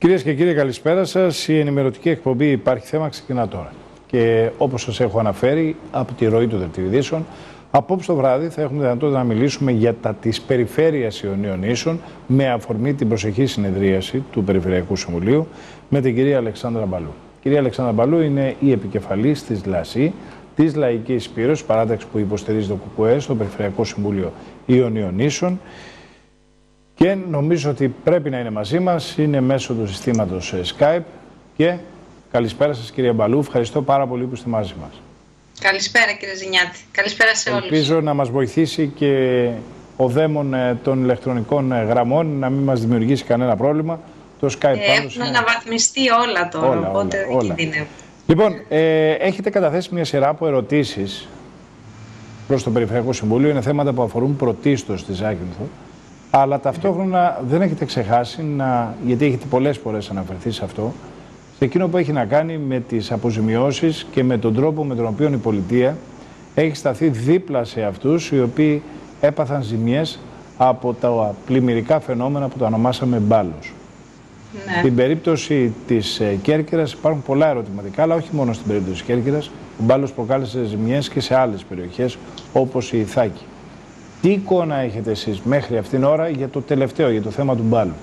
Κυρίες και κύριοι, καλησπέρα σας. Η ενημερωτική εκπομπή Υπάρχει Θέμα ξεκινά τώρα. Και όπως σας έχω αναφέρει από τη ροή του Δελτίου Ειδήσεων, απόψε το βράδυ θα έχουμε δυνατότητα να μιλήσουμε για τα της Περιφέρειας Ιωνίων Νήσων με αφορμή την προσεχή συνεδρίαση του Περιφερειακού Συμβουλίου με την κυρία Αλεξάνδρα Μπαλού. Η κυρία Αλεξάνδρα Μπαλού είναι η επικεφαλής της ΛΑΣΗ, της Λαϊκής Πύρωσης, παράταξη που υποστηρίζει το ΚΚΕ στο Περιφερειακό Συμβούλιο Ιωνίων Νήσων. Και νομίζω ότι πρέπει να είναι μαζί μας, είναι μέσω του συστήματος Skype. Και καλησπέρα σας κυρία Μπαλού, ευχαριστώ πάρα πολύ που είστε μαζί μας. Καλησπέρα κύριε Ζηνιάτη, καλησπέρα σε όλους. Ελπίζω να μας βοηθήσει και ο δαίμον των ηλεκτρονικών γραμμών να μην μας δημιουργήσει κανένα πρόβλημα. Το Skype έχουν αναβαθμιστεί όλα τώρα, οπότε δεν κινδυνεύουν. Λοιπόν, έχετε καταθέσει μια σειρά από ερωτήσεις προς το Περιφερειακό Συμβούλιο, είναι θέματα που αφορούν πρωτίστως τη Ζάκυνθο. Αλλά ταυτόχρονα δεν έχετε ξεχάσει, γιατί έχετε πολλές φορές αναφερθεί σε αυτό, σε εκείνο που έχει να κάνει με τις αποζημιώσεις και με τον τρόπο με τον οποίο η πολιτεία έχει σταθεί δίπλα σε αυτούς οι οποίοι έπαθαν ζημιές από τα πλημμυρικά φαινόμενα που τα ονομάσαμε μπάλους. Ναι. Στην περίπτωση της Κέρκυρας υπάρχουν πολλά ερωτηματικά, αλλά όχι μόνο στην περίπτωση της Κέρκυρας. Ο μπάλος προκάλεσε ζημιές και σε άλλες περιοχές όπως η Ιθάκη. Τι εικόνα έχετε εσείς μέχρι αυτήν την ώρα για το τελευταίο, για το θέμα του μπάλου?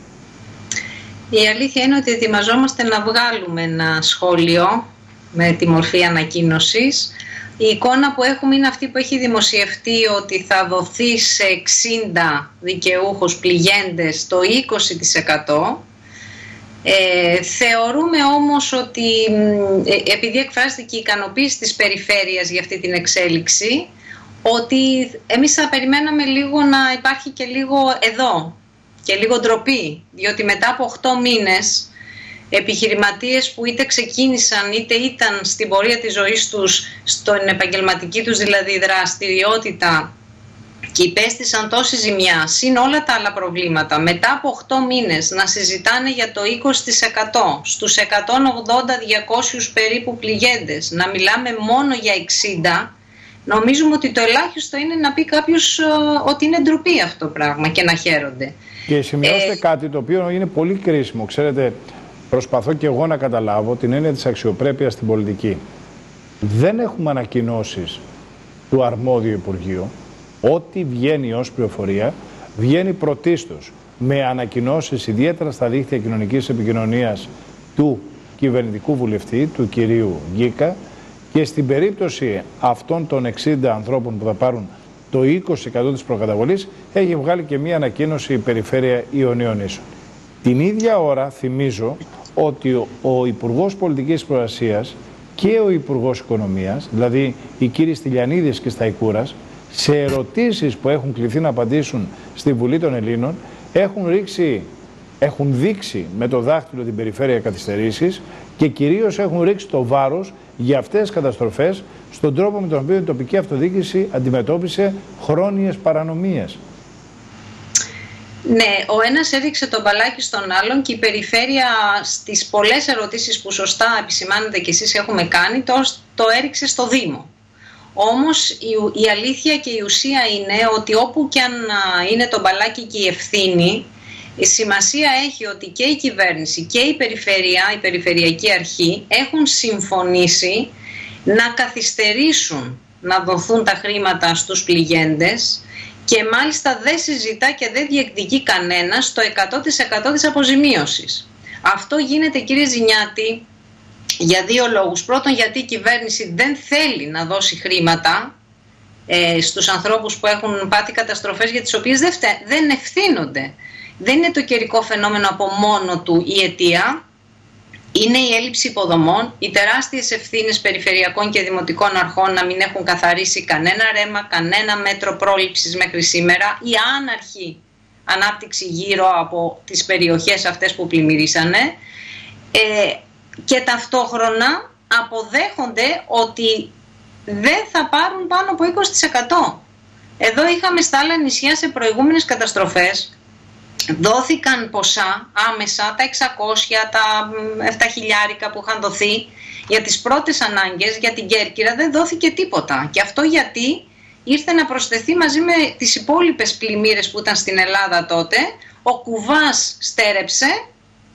Η αλήθεια είναι ότι ετοιμαζόμαστε να βγάλουμε ένα σχόλιο με τη μορφή ανακοίνωσης. Η εικόνα που έχουμε είναι αυτή που έχει δημοσιευτεί, ότι θα δοθεί σε 60 δικαιούχους πληγέντες το 20%. Θεωρούμε όμως ότι, επειδή εκφράζεται και η ικανοποίηση της περιφέρειας για αυτή την εξέλιξη, ότι εμείς θα περιμέναμε λίγο να υπάρχει και λίγο εδώ και λίγο ντροπή, διότι μετά από 8 μήνες επιχειρηματίες που είτε ξεκίνησαν είτε ήταν στην πορεία της ζωής τους, στην επαγγελματική τους δηλαδή δραστηριότητα και υπέστησαν τόση ζημιά, συν όλα τα άλλα προβλήματα, μετά από 8 μήνες να συζητάνε για το 20% στους 180-200 περίπου πληγέντες, να μιλάμε μόνο για 60%, νομίζουμε ότι το ελάχιστο είναι να πει κάποιος ότι είναι ντροπή αυτό το πράγμα και να χαίρονται. Και σημειώστε κάτι το οποίο είναι πολύ κρίσιμο. Ξέρετε, προσπαθώ και εγώ να καταλάβω την έννοια της αξιοπρέπειας στην πολιτική. Δεν έχουμε ανακοινώσεις του αρμόδιου Υπουργείου. Ό,τι βγαίνει ως πληροφορία βγαίνει πρωτίστως με ανακοινώσεις, ιδιαίτερα στα δίκτυα κοινωνικής επικοινωνίας του κυβερνητικού βουλευτή, του κυρίου Γκίκα. Και στην περίπτωση αυτών των 60 ανθρώπων που θα πάρουν το 20% της προκαταβολής, έχει βγάλει και μία ανακοίνωση η Περιφέρεια Ιωνίων Νήσων. Την ίδια ώρα θυμίζω ότι ο Υπουργός Πολιτικής Προστασίας και ο Υπουργός Οικονομίας, δηλαδή οι κύριοι Στυλιανίδης και Σταϊκούρας, σε ερωτήσεις που έχουν κληθεί να απαντήσουν στη Βουλή των Ελλήνων, έχουν δείξει με το δάχτυλο την περιφέρεια καθυστερήσεις και κυρίως έχουν ρίξει το βάρος για αυτές τις καταστροφές στον τρόπο με τον οποίο η τοπική αυτοδιοίκηση αντιμετώπισε χρόνιες παρανομίες. Ναι, ο ένας έδειξε τον μπαλάκι στον άλλον και η περιφέρεια στις πολλές ερωτήσεις που σωστά επισημάνετε και εσείς έχουμε κάνει, το έριξε στο Δήμο. Όμως η αλήθεια και η ουσία είναι ότι όπου και αν είναι το μπαλάκι και η ευθύνη, η σημασία έχει ότι και η κυβέρνηση και η περιφέρεια, η περιφερειακή αρχή έχουν συμφωνήσει να καθυστερήσουν να δοθούν τα χρήματα στους πληγέντες και μάλιστα δεν συζητά και δεν διεκδικεί κανένας το 100% της αποζημίωσης. Αυτό γίνεται, κύριε Ζηνιάτη, για δύο λόγους. Πρώτον, γιατί η κυβέρνηση δεν θέλει να δώσει χρήματα στους ανθρώπους που έχουν πάθει καταστροφές για τις οποίες δεν ευθύνονται. Δεν είναι το καιρικό φαινόμενο από μόνο του η αιτία, είναι η έλλειψη υποδομών, οι τεράστιες ευθύνες περιφερειακών και δημοτικών αρχών να μην έχουν καθαρίσει κανένα ρέμα, κανένα μέτρο πρόληψης μέχρι σήμερα, η άναρχη ανάπτυξη γύρω από τις περιοχές αυτές που πλημμυρίσανε και ταυτόχρονα αποδέχονται ότι δεν θα πάρουν πάνω από 20%. Εδώ είχαμε στα άλλα νησιά σε προηγούμενες καταστροφές, δόθηκαν ποσά άμεσα, τα 600, τα 7.000 που είχαν δοθεί για τις πρώτες ανάγκες. Για την Κέρκυρα δεν δόθηκε τίποτα. Και αυτό γιατί ήρθε να προσθεθεί μαζί με τις υπόλοιπες πλημμύρες που ήταν στην Ελλάδα τότε. Ο κουβάς στέρεψε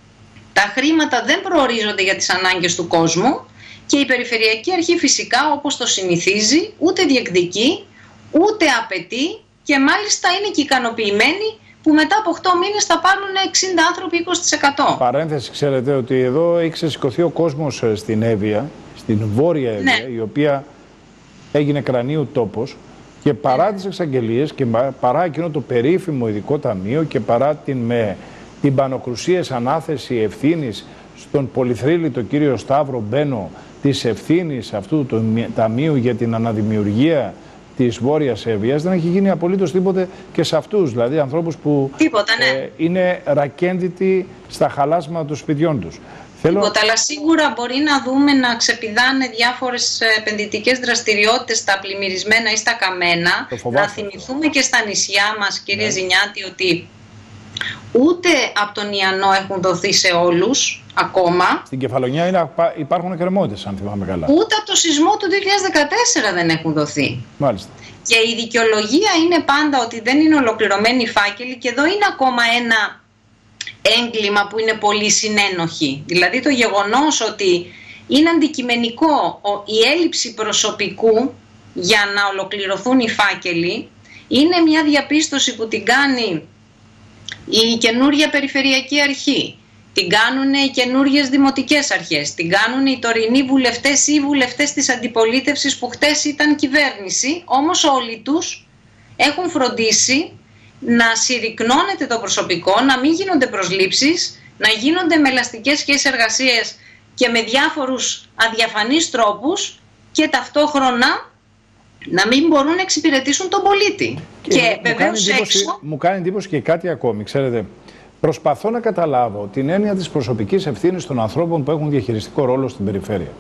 Τα χρήματα δεν προορίζονται για τις ανάγκες του κόσμου και η Περιφερειακή Αρχή φυσικά, όπως το συνηθίζει, ούτε διεκδικεί, ούτε απαιτεί και μάλιστα είναι και ικανοποιημένοι που μετά από 8 μήνες θα πάρουν 60 άνθρωποι 20%. Παρένθεση, ξέρετε ότι εδώ έχει ξεσηκωθεί ο κόσμος στην Εύβοια, στην Βόρεια Εύβοια, ναι, η οποία έγινε κρανίου τόπος και παρά τις εξαγγελίες και παρά εκείνο το περίφημο ειδικό ταμείο και παρά την πανοκρουσίες ανάθεση ευθύνης στον πολυθρύλη τον κύριο Σταύρο Μπένο της ευθύνης αυτού του ταμείου για την αναδημιουργία της Βόρειας Εύβοιας, δεν έχει γίνει απολύτως τίποτε και σε αυτούς, δηλαδή ανθρώπους που είναι ρακέντητοι στα χαλάσματα των σπιτιών τους. Τίποτα, αλλά σίγουρα μπορεί να δούμε να ξεπηδάνε διάφορες επενδυτικές δραστηριότητες στα πλημμυρισμένα ή στα καμένα. Να θυμηθούμε και στα νησιά μας, κύριε Ζηνιάτη, ότι ούτε από τον Ιαννό έχουν δοθεί σε όλους ακόμα. Στην Κεφαλονιά υπάρχουν εκκρεμότητες, αν θυμάμαι καλά. Ούτε από το σεισμό του 2014 δεν έχουν δοθεί. Μάλιστα. Και η δικαιολογία είναι πάντα ότι δεν είναι ολοκληρωμένοι οι φάκελοι και εδώ είναι ακόμα ένα έγκλημα που είναι πολύ συνένοχη. Δηλαδή το γεγονός ότι είναι αντικειμενικό η έλλειψη προσωπικού για να ολοκληρωθούν οι φάκελοι είναι μια διαπίστωση που την κάνει η καινούρια Περιφερειακή Αρχή, την κάνουν οι καινούριες δημοτικές αρχές, την κάνουν οι τωρινοί βουλευτές ή βουλευτές της αντιπολίτευσης που χτες ήταν κυβέρνηση, όμως όλοι τους έχουν φροντίσει να συρρικνώνεται το προσωπικό, να μην γίνονται προσλήψεις, να γίνονται με ελαστικές σχέσεις εργασίας και με διάφορους αδιαφανείς τρόπους και ταυτόχρονα να μην μπορούν να εξυπηρετήσουν τον πολίτη. Και βεβαίως έξω... Μου κάνει εντύπωση και κάτι ακόμη, ξέρετε. Προσπαθώ να καταλάβω την έννοια της προσωπικής ευθύνης των ανθρώπων που έχουν διαχειριστικό ρόλο στην περιφέρεια.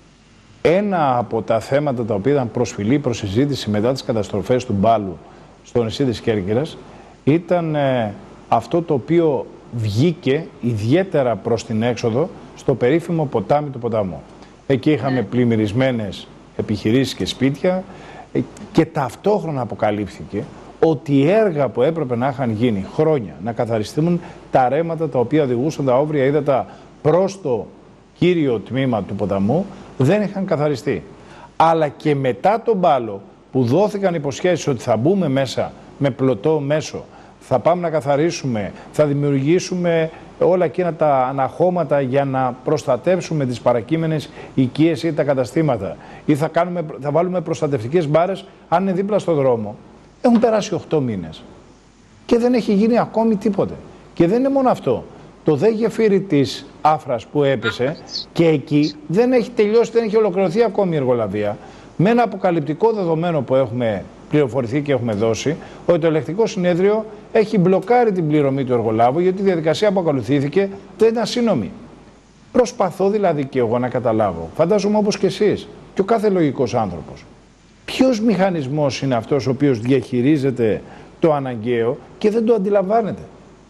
Ένα από τα θέματα τα οποία ήταν προσφυλή προς συζήτηση μετά τις καταστροφές του Μπάλου στο νησί της Κέρκυρας ήταν αυτό το οποίο βγήκε ιδιαίτερα προς την έξοδο στο περίφημο ποτάμι του ποταμού. Εκεί είχαμε πλημμυρισμένες επιχειρήσεις και σπίτια και ταυτόχρονα αποκαλύφθηκε ότι οι έργα που έπρεπε να είχαν γίνει χρόνια, να καθαριστούν τα ρέματα τα οποία οδηγούσαν τα όβρια ύδατα προς το κύριο τμήμα του ποταμού, δεν είχαν καθαριστεί. Αλλά και μετά τον Μπάλο που δόθηκαν υποσχέσεις ότι θα μπούμε μέσα με πλωτό μέσο, θα πάμε να καθαρίσουμε, θα δημιουργήσουμε όλα εκείνα τα αναχώματα για να προστατεύσουμε τις παρακείμενες οικίες ή τα καταστήματα ή θα βάλουμε προστατευτικές μπάρες αν είναι δίπλα στο δρόμο. Έχουν περάσει 8 μήνες και δεν έχει γίνει ακόμη τίποτε. Και δεν είναι μόνο αυτό. Το δε γεφύρι της Άφρας που έπεσε και εκεί δεν έχει τελειώσει, δεν έχει ολοκληρωθεί ακόμη η εργολαβία. Με ένα αποκαλυπτικό δεδομένο που έχουμε πληροφορηθεί και έχουμε δώσει, ότι το ελεκτικό συνέδριο έχει μπλοκάρει την πληρωμή του εργολάβου γιατί η διαδικασία που ακολουθήθηκε δεν ήταν σύνομη. Προσπαθώ δηλαδή και εγώ να καταλάβω, φαντάζομαι όπως και εσείς και ο κάθε λογικός άνθρωπος, ποιος μηχανισμός είναι αυτός ο οποίος διαχειρίζεται το αναγκαίο και δεν το αντιλαμβάνεται.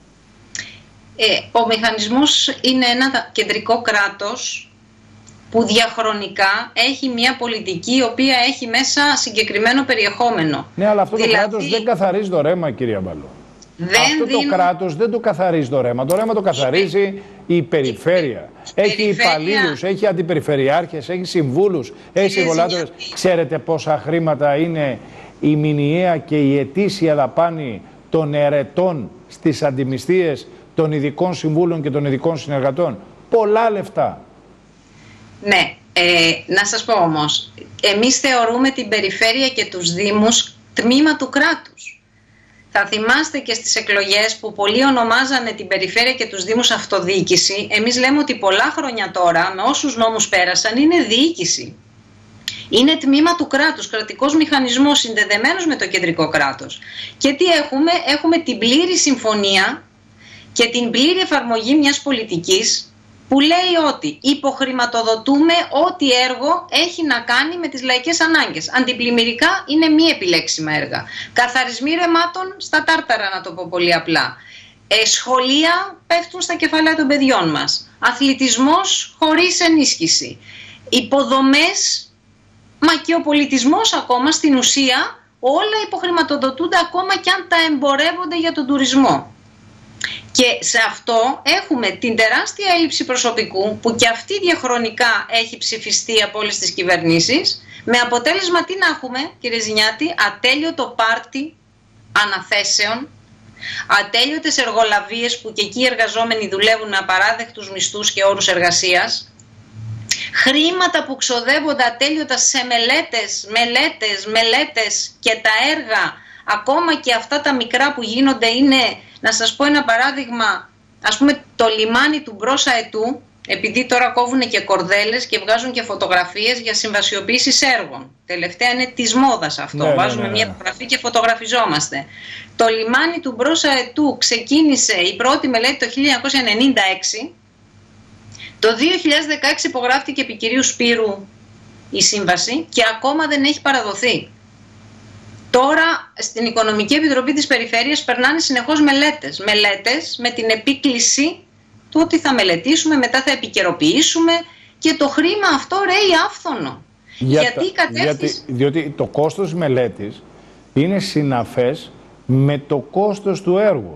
Ο μηχανισμός είναι ένα κεντρικό κράτος που διαχρονικά έχει μια πολιτική η οποία έχει μέσα συγκεκριμένο περιεχόμενο. Ναι, αλλά αυτό το κράτος δεν καθαρίζει το ρέμα, κυρία Μπαλό. Το κράτος δεν το καθαρίζει το ρέμα. Το ρέμα το καθαρίζει η περιφέρεια. Έχει υπαλλήλους, έχει αντιπεριφερειάρχες, έχει συμβούλους, έχει συμβολάτορες. Ξέρετε πόσα χρήματα είναι η μηνιαία και η ετήσια δαπάνη των ερετών στις αντιμισθίες των ειδικών συμβούλων και των ειδικών συνεργατών? Πολλά λεφτά. Ναι, να σας πω όμως, εμείς θεωρούμε την περιφέρεια και τους δήμους τμήμα του κράτους. Θα θυμάστε και στις εκλογές που πολλοί ονομάζανε την περιφέρεια και τους δήμους αυτοδιοίκηση. Εμείς λέμε ότι πολλά χρόνια τώρα, με όσους νόμους πέρασαν, είναι διοίκηση. Είναι τμήμα του κράτους, κρατικός μηχανισμός συνδεδεμένος με το κεντρικό κράτος. Και τι έχουμε? Έχουμε την πλήρη συμφωνία και την πλήρη εφαρμογή μιας πολιτικής που λέει ότι υποχρηματοδοτούμε ό,τι έργο έχει να κάνει με τις λαϊκές ανάγκες. Αντιπλημμυρικά είναι μη επιλέξιμα έργα. Καθαρισμοί ρεμάτων στα τάρταρα, να το πω πολύ απλά. Σχολεία πέφτουν στα κεφάλαια των παιδιών μας. Αθλητισμός χωρίς ενίσχυση. Υποδομές, μα και ο πολιτισμός ακόμα στην ουσία όλα υποχρηματοδοτούνται ακόμα και αν τα εμπορεύονται για τον τουρισμό. Και σε αυτό έχουμε την τεράστια έλλειψη προσωπικού που και αυτή διαχρονικά έχει ψηφιστεί από όλες τις κυβερνήσεις, με αποτέλεσμα τι να έχουμε, κύριε Ζηνιάτη, ατέλειωτο πάρτι αναθέσεων, ατέλειωτες εργολαβίες που και εκεί οι εργαζόμενοι δουλεύουν με απαράδεκτους μισθούς και όρους εργασίας, χρήματα που ξοδεύονται ατέλειωτα σε μελέτες και τα έργα, ακόμα και αυτά τα μικρά που γίνονται είναι, να σας πω ένα παράδειγμα, ας πούμε το λιμάνι του Μπρος Αετού, επειδή τώρα κόβουν και κορδέλες και βγάζουν και φωτογραφίες για συμβασιοποίησεις έργων. Τελευταία είναι της μόδας αυτό, βάζουμε μια φωτογραφία και φωτογραφιζόμαστε. Το λιμάνι του Μπρος Αετού ξεκίνησε η πρώτη μελέτη το 1996, το 2016 υπογράφτηκε επί κυρίου Σπύρου η σύμβαση και ακόμα δεν έχει παραδοθεί. Τώρα στην Οικονομική Επιτροπή της Περιφέρειας περνάνε συνεχώς μελέτες με την επίκληση του ότι θα μελετήσουμε, μετά θα επικαιροποιήσουμε και το χρήμα αυτό ρέει άφθονο. Διότι το κόστος μελέτης είναι συναφές με το κόστος του έργου.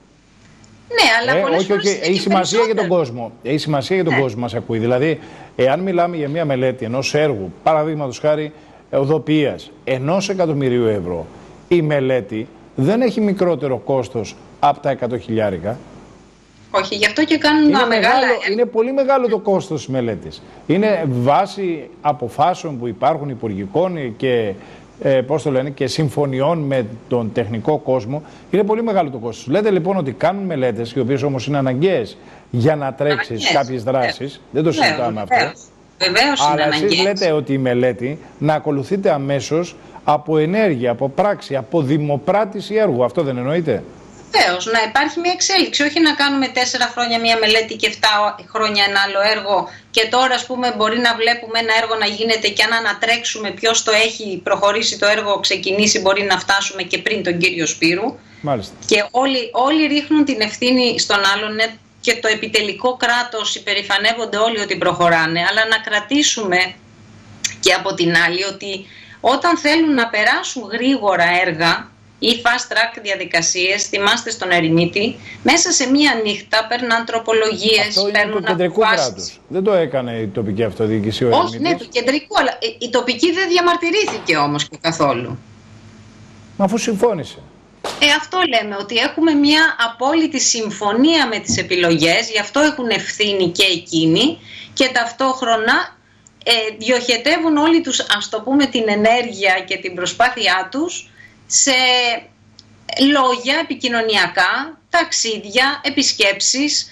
Ναι, αλλά πολλές φορές έχει σημασία για τον κόσμο. Έχει σημασία για τον κόσμο μας ακούει. Δηλαδή, εάν μιλάμε για μια μελέτη ενός έργου, παραδείγματος χάρη οδοποιίας 1 εκατομμυρίου ευρώ, η μελέτη δεν έχει μικρότερο κόστος από τα 100.000. Όχι, γι' αυτό και κάνουν μεγάλα. Είναι πολύ μεγάλο το κόστος της μελέτης. Είναι βάση αποφάσεων που υπάρχουν υπουργικών και, και συμφωνιών με τον τεχνικό κόσμο. Είναι πολύ μεγάλο το κόστος. Λέτε λοιπόν ότι κάνουν μελέτες, οι οποίες όμως είναι αναγκαίες για να τρέξεις κάποιες δράσεις. Δεν το συζητάμε αυτό. Αλλά εσείς λέτε ότι η μελέτη να ακολουθείται αμέσως από ενέργεια, από πράξη, από δημοπράτηση έργου. Αυτό δεν εννοείται? Βεβαίως, να υπάρχει μια εξέλιξη, όχι να κάνουμε 4 χρόνια μια μελέτη και 7 χρόνια ένα άλλο έργο και τώρα ας πούμε μπορεί να βλέπουμε ένα έργο να γίνεται και αν ανατρέξουμε ποιος το έχει προχωρήσει το έργο, ξεκινήσει, μπορεί να φτάσουμε και πριν τον κύριο Σπύρου. Μάλιστα. Και όλοι ρίχνουν την ευθύνη στον άλλον και το επιτελικό κράτος υπερηφανεύονται όλοι ότι προχωράνε, αλλά να κρατήσουμε και από την άλλη ότι όταν θέλουν να περάσουν γρήγορα έργα ή fast track διαδικασίες, θυμάστε στον Ερημίτη, μέσα σε μία νύχτα παίρνουν τροπολογίες. Αυτό είναι του κεντρικού κράτους. Δεν το έκανε η τοπική αυτοδιοίκηση ο Ερημίτης? Όχι, ναι, του κεντρικού, αλλά η τοπική δεν διαμαρτυρήθηκε όμως και καθόλου. Μα αφού συμφώνησε. Αυτό λέμε, ότι έχουμε μια απόλυτη συμφωνία με τις επιλογές, γι' αυτό έχουν ευθύνη και εκείνοι και ταυτόχρονα διοχετεύουν όλοι τους, ας το πούμε, την ενέργεια και την προσπάθειά τους σε λόγια επικοινωνιακά, ταξίδια, επισκέψεις,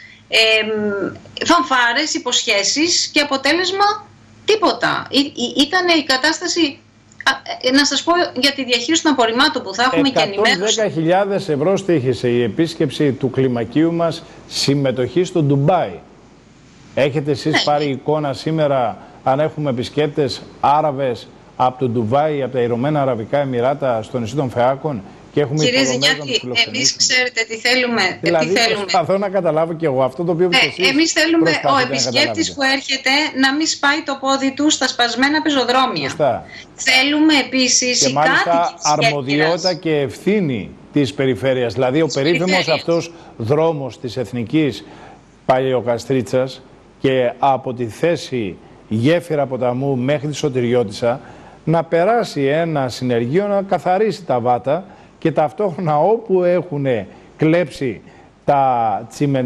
φανφάρες, υποσχέσεις και αποτέλεσμα τίποτα. Ήταν η κατάσταση, να σας πω για τη διαχείριση των απορριμμάτων που θα έχουμε και ενημέρωση. 110.000 ευρώ στοίχησε η επίσκεψη του κλιμακίου μας συμμετοχή στο Ντουμπάι. Έχετε εσείς πάρει εικόνα σήμερα αν έχουμε επισκέπτες Άραβες από το Ντουβάι, από τα Ηνωμένα Αραβικά Εμιράτα, στο νησί των Φεάκων και έχουμε Κύριε Ζηνιάτη, εμείς ξέρετε τι θέλουμε. Δηλαδή, προσπαθώ να καταλάβω και εγώ αυτό το οποίο εμείς θέλουμε ο επισκέπτης που έρχεται να μην σπάει το πόδι του στα σπασμένα πεζοδρόμια. Σωστά. Θέλουμε επίσης και οι κάτοικοι μάλιστα αρμοδιότητα και ευθύνη της περιφέρειας. Δηλαδή ο περίφημος αυτός δρόμος της Εθνικής Παλαιοκαστρίτσας και από τη θέση Γέφυρα Ποταμού μέχρι τη Σωτηριώτισσα να περάσει ένα συνεργείο να καθαρίσει τα βάτα και ταυτόχρονα όπου έχουν κλέψει τα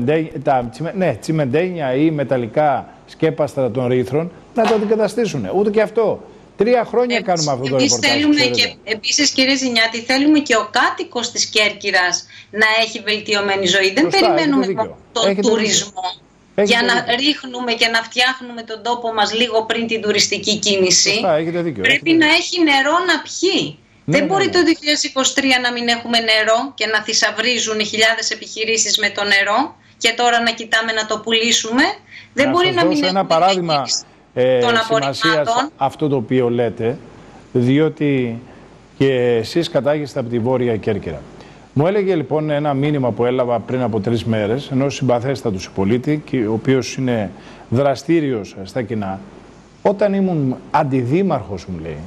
τσιμεντένια ή μεταλλικά σκέπαστρα των ρήθρων να το αντικαταστήσουν. Ούτε και αυτό. 3 χρόνια κάνουμε αυτό το ρεπορτάζ. Θέλουμε και, επίσης κύριε Ζηνιάτη, θέλουμε και ο κάτοικος της Κέρκυρας να έχει βελτιωμένη ζωή. Δεν περιμένουμε τον τουρισμό για να ρίχνουμε και να φτιάχνουμε τον τόπο μας λίγο πριν την τουριστική κίνηση. Πρέπει να έχει νερό να πιει. Δεν μπορεί το 2023 να μην έχουμε νερό και να θησαυρίζουν χιλιάδες επιχειρήσεις με το νερό και τώρα να κοιτάμε να το πουλήσουμε. Δεν μπορεί να μην έχουμε ένα παράδειγμα σημασίας αυτό το οποίο λέτε, διότι και εσείς κατάγεστε από τη Βόρεια Κέρκυρα. Μου έλεγε λοιπόν ένα μήνυμα που έλαβα πριν από 3 μέρες ενός συμπαθέστατου συμπολίτη, ο οποίος είναι δραστήριος στα κοινά. Όταν ήμουν αντιδήμαρχος, μου λέει,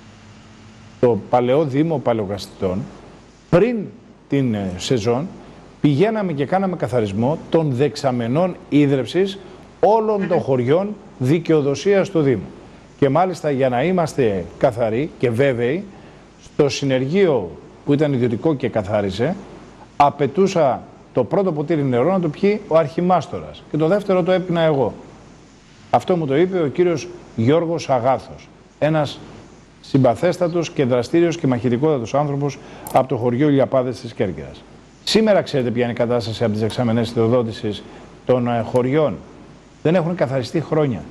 το παλαιό Δήμο Παλαιοκαστιτών, πριν την σεζόν, πηγαίναμε και κάναμε καθαρισμό των δεξαμενών ίδρευσης όλων των χωριών δικαιοδοσίας του Δήμου. Και μάλιστα, για να είμαστε καθαροί και βέβαιοι, στο συνεργείο που ήταν ιδιωτικό και καθάριζε, απαιτούσα το πρώτο ποτήρι νερό να το πιει ο αρχιμάστορας και το δεύτερο το έπινα εγώ. Αυτό μου το είπε ο κύριος Γιώργος Αγάθος, ένας συμπαθέστατος και δραστήριος και μαχητικότατος άνθρωπος από το χωριό Ηλιαπάδες της Κέρκυρας. Σήμερα ξέρετε ποια είναι η κατάσταση από τις δεξαμενές σιδηροδότησης των χωριών. Δεν έχουν καθαριστεί χρόνια.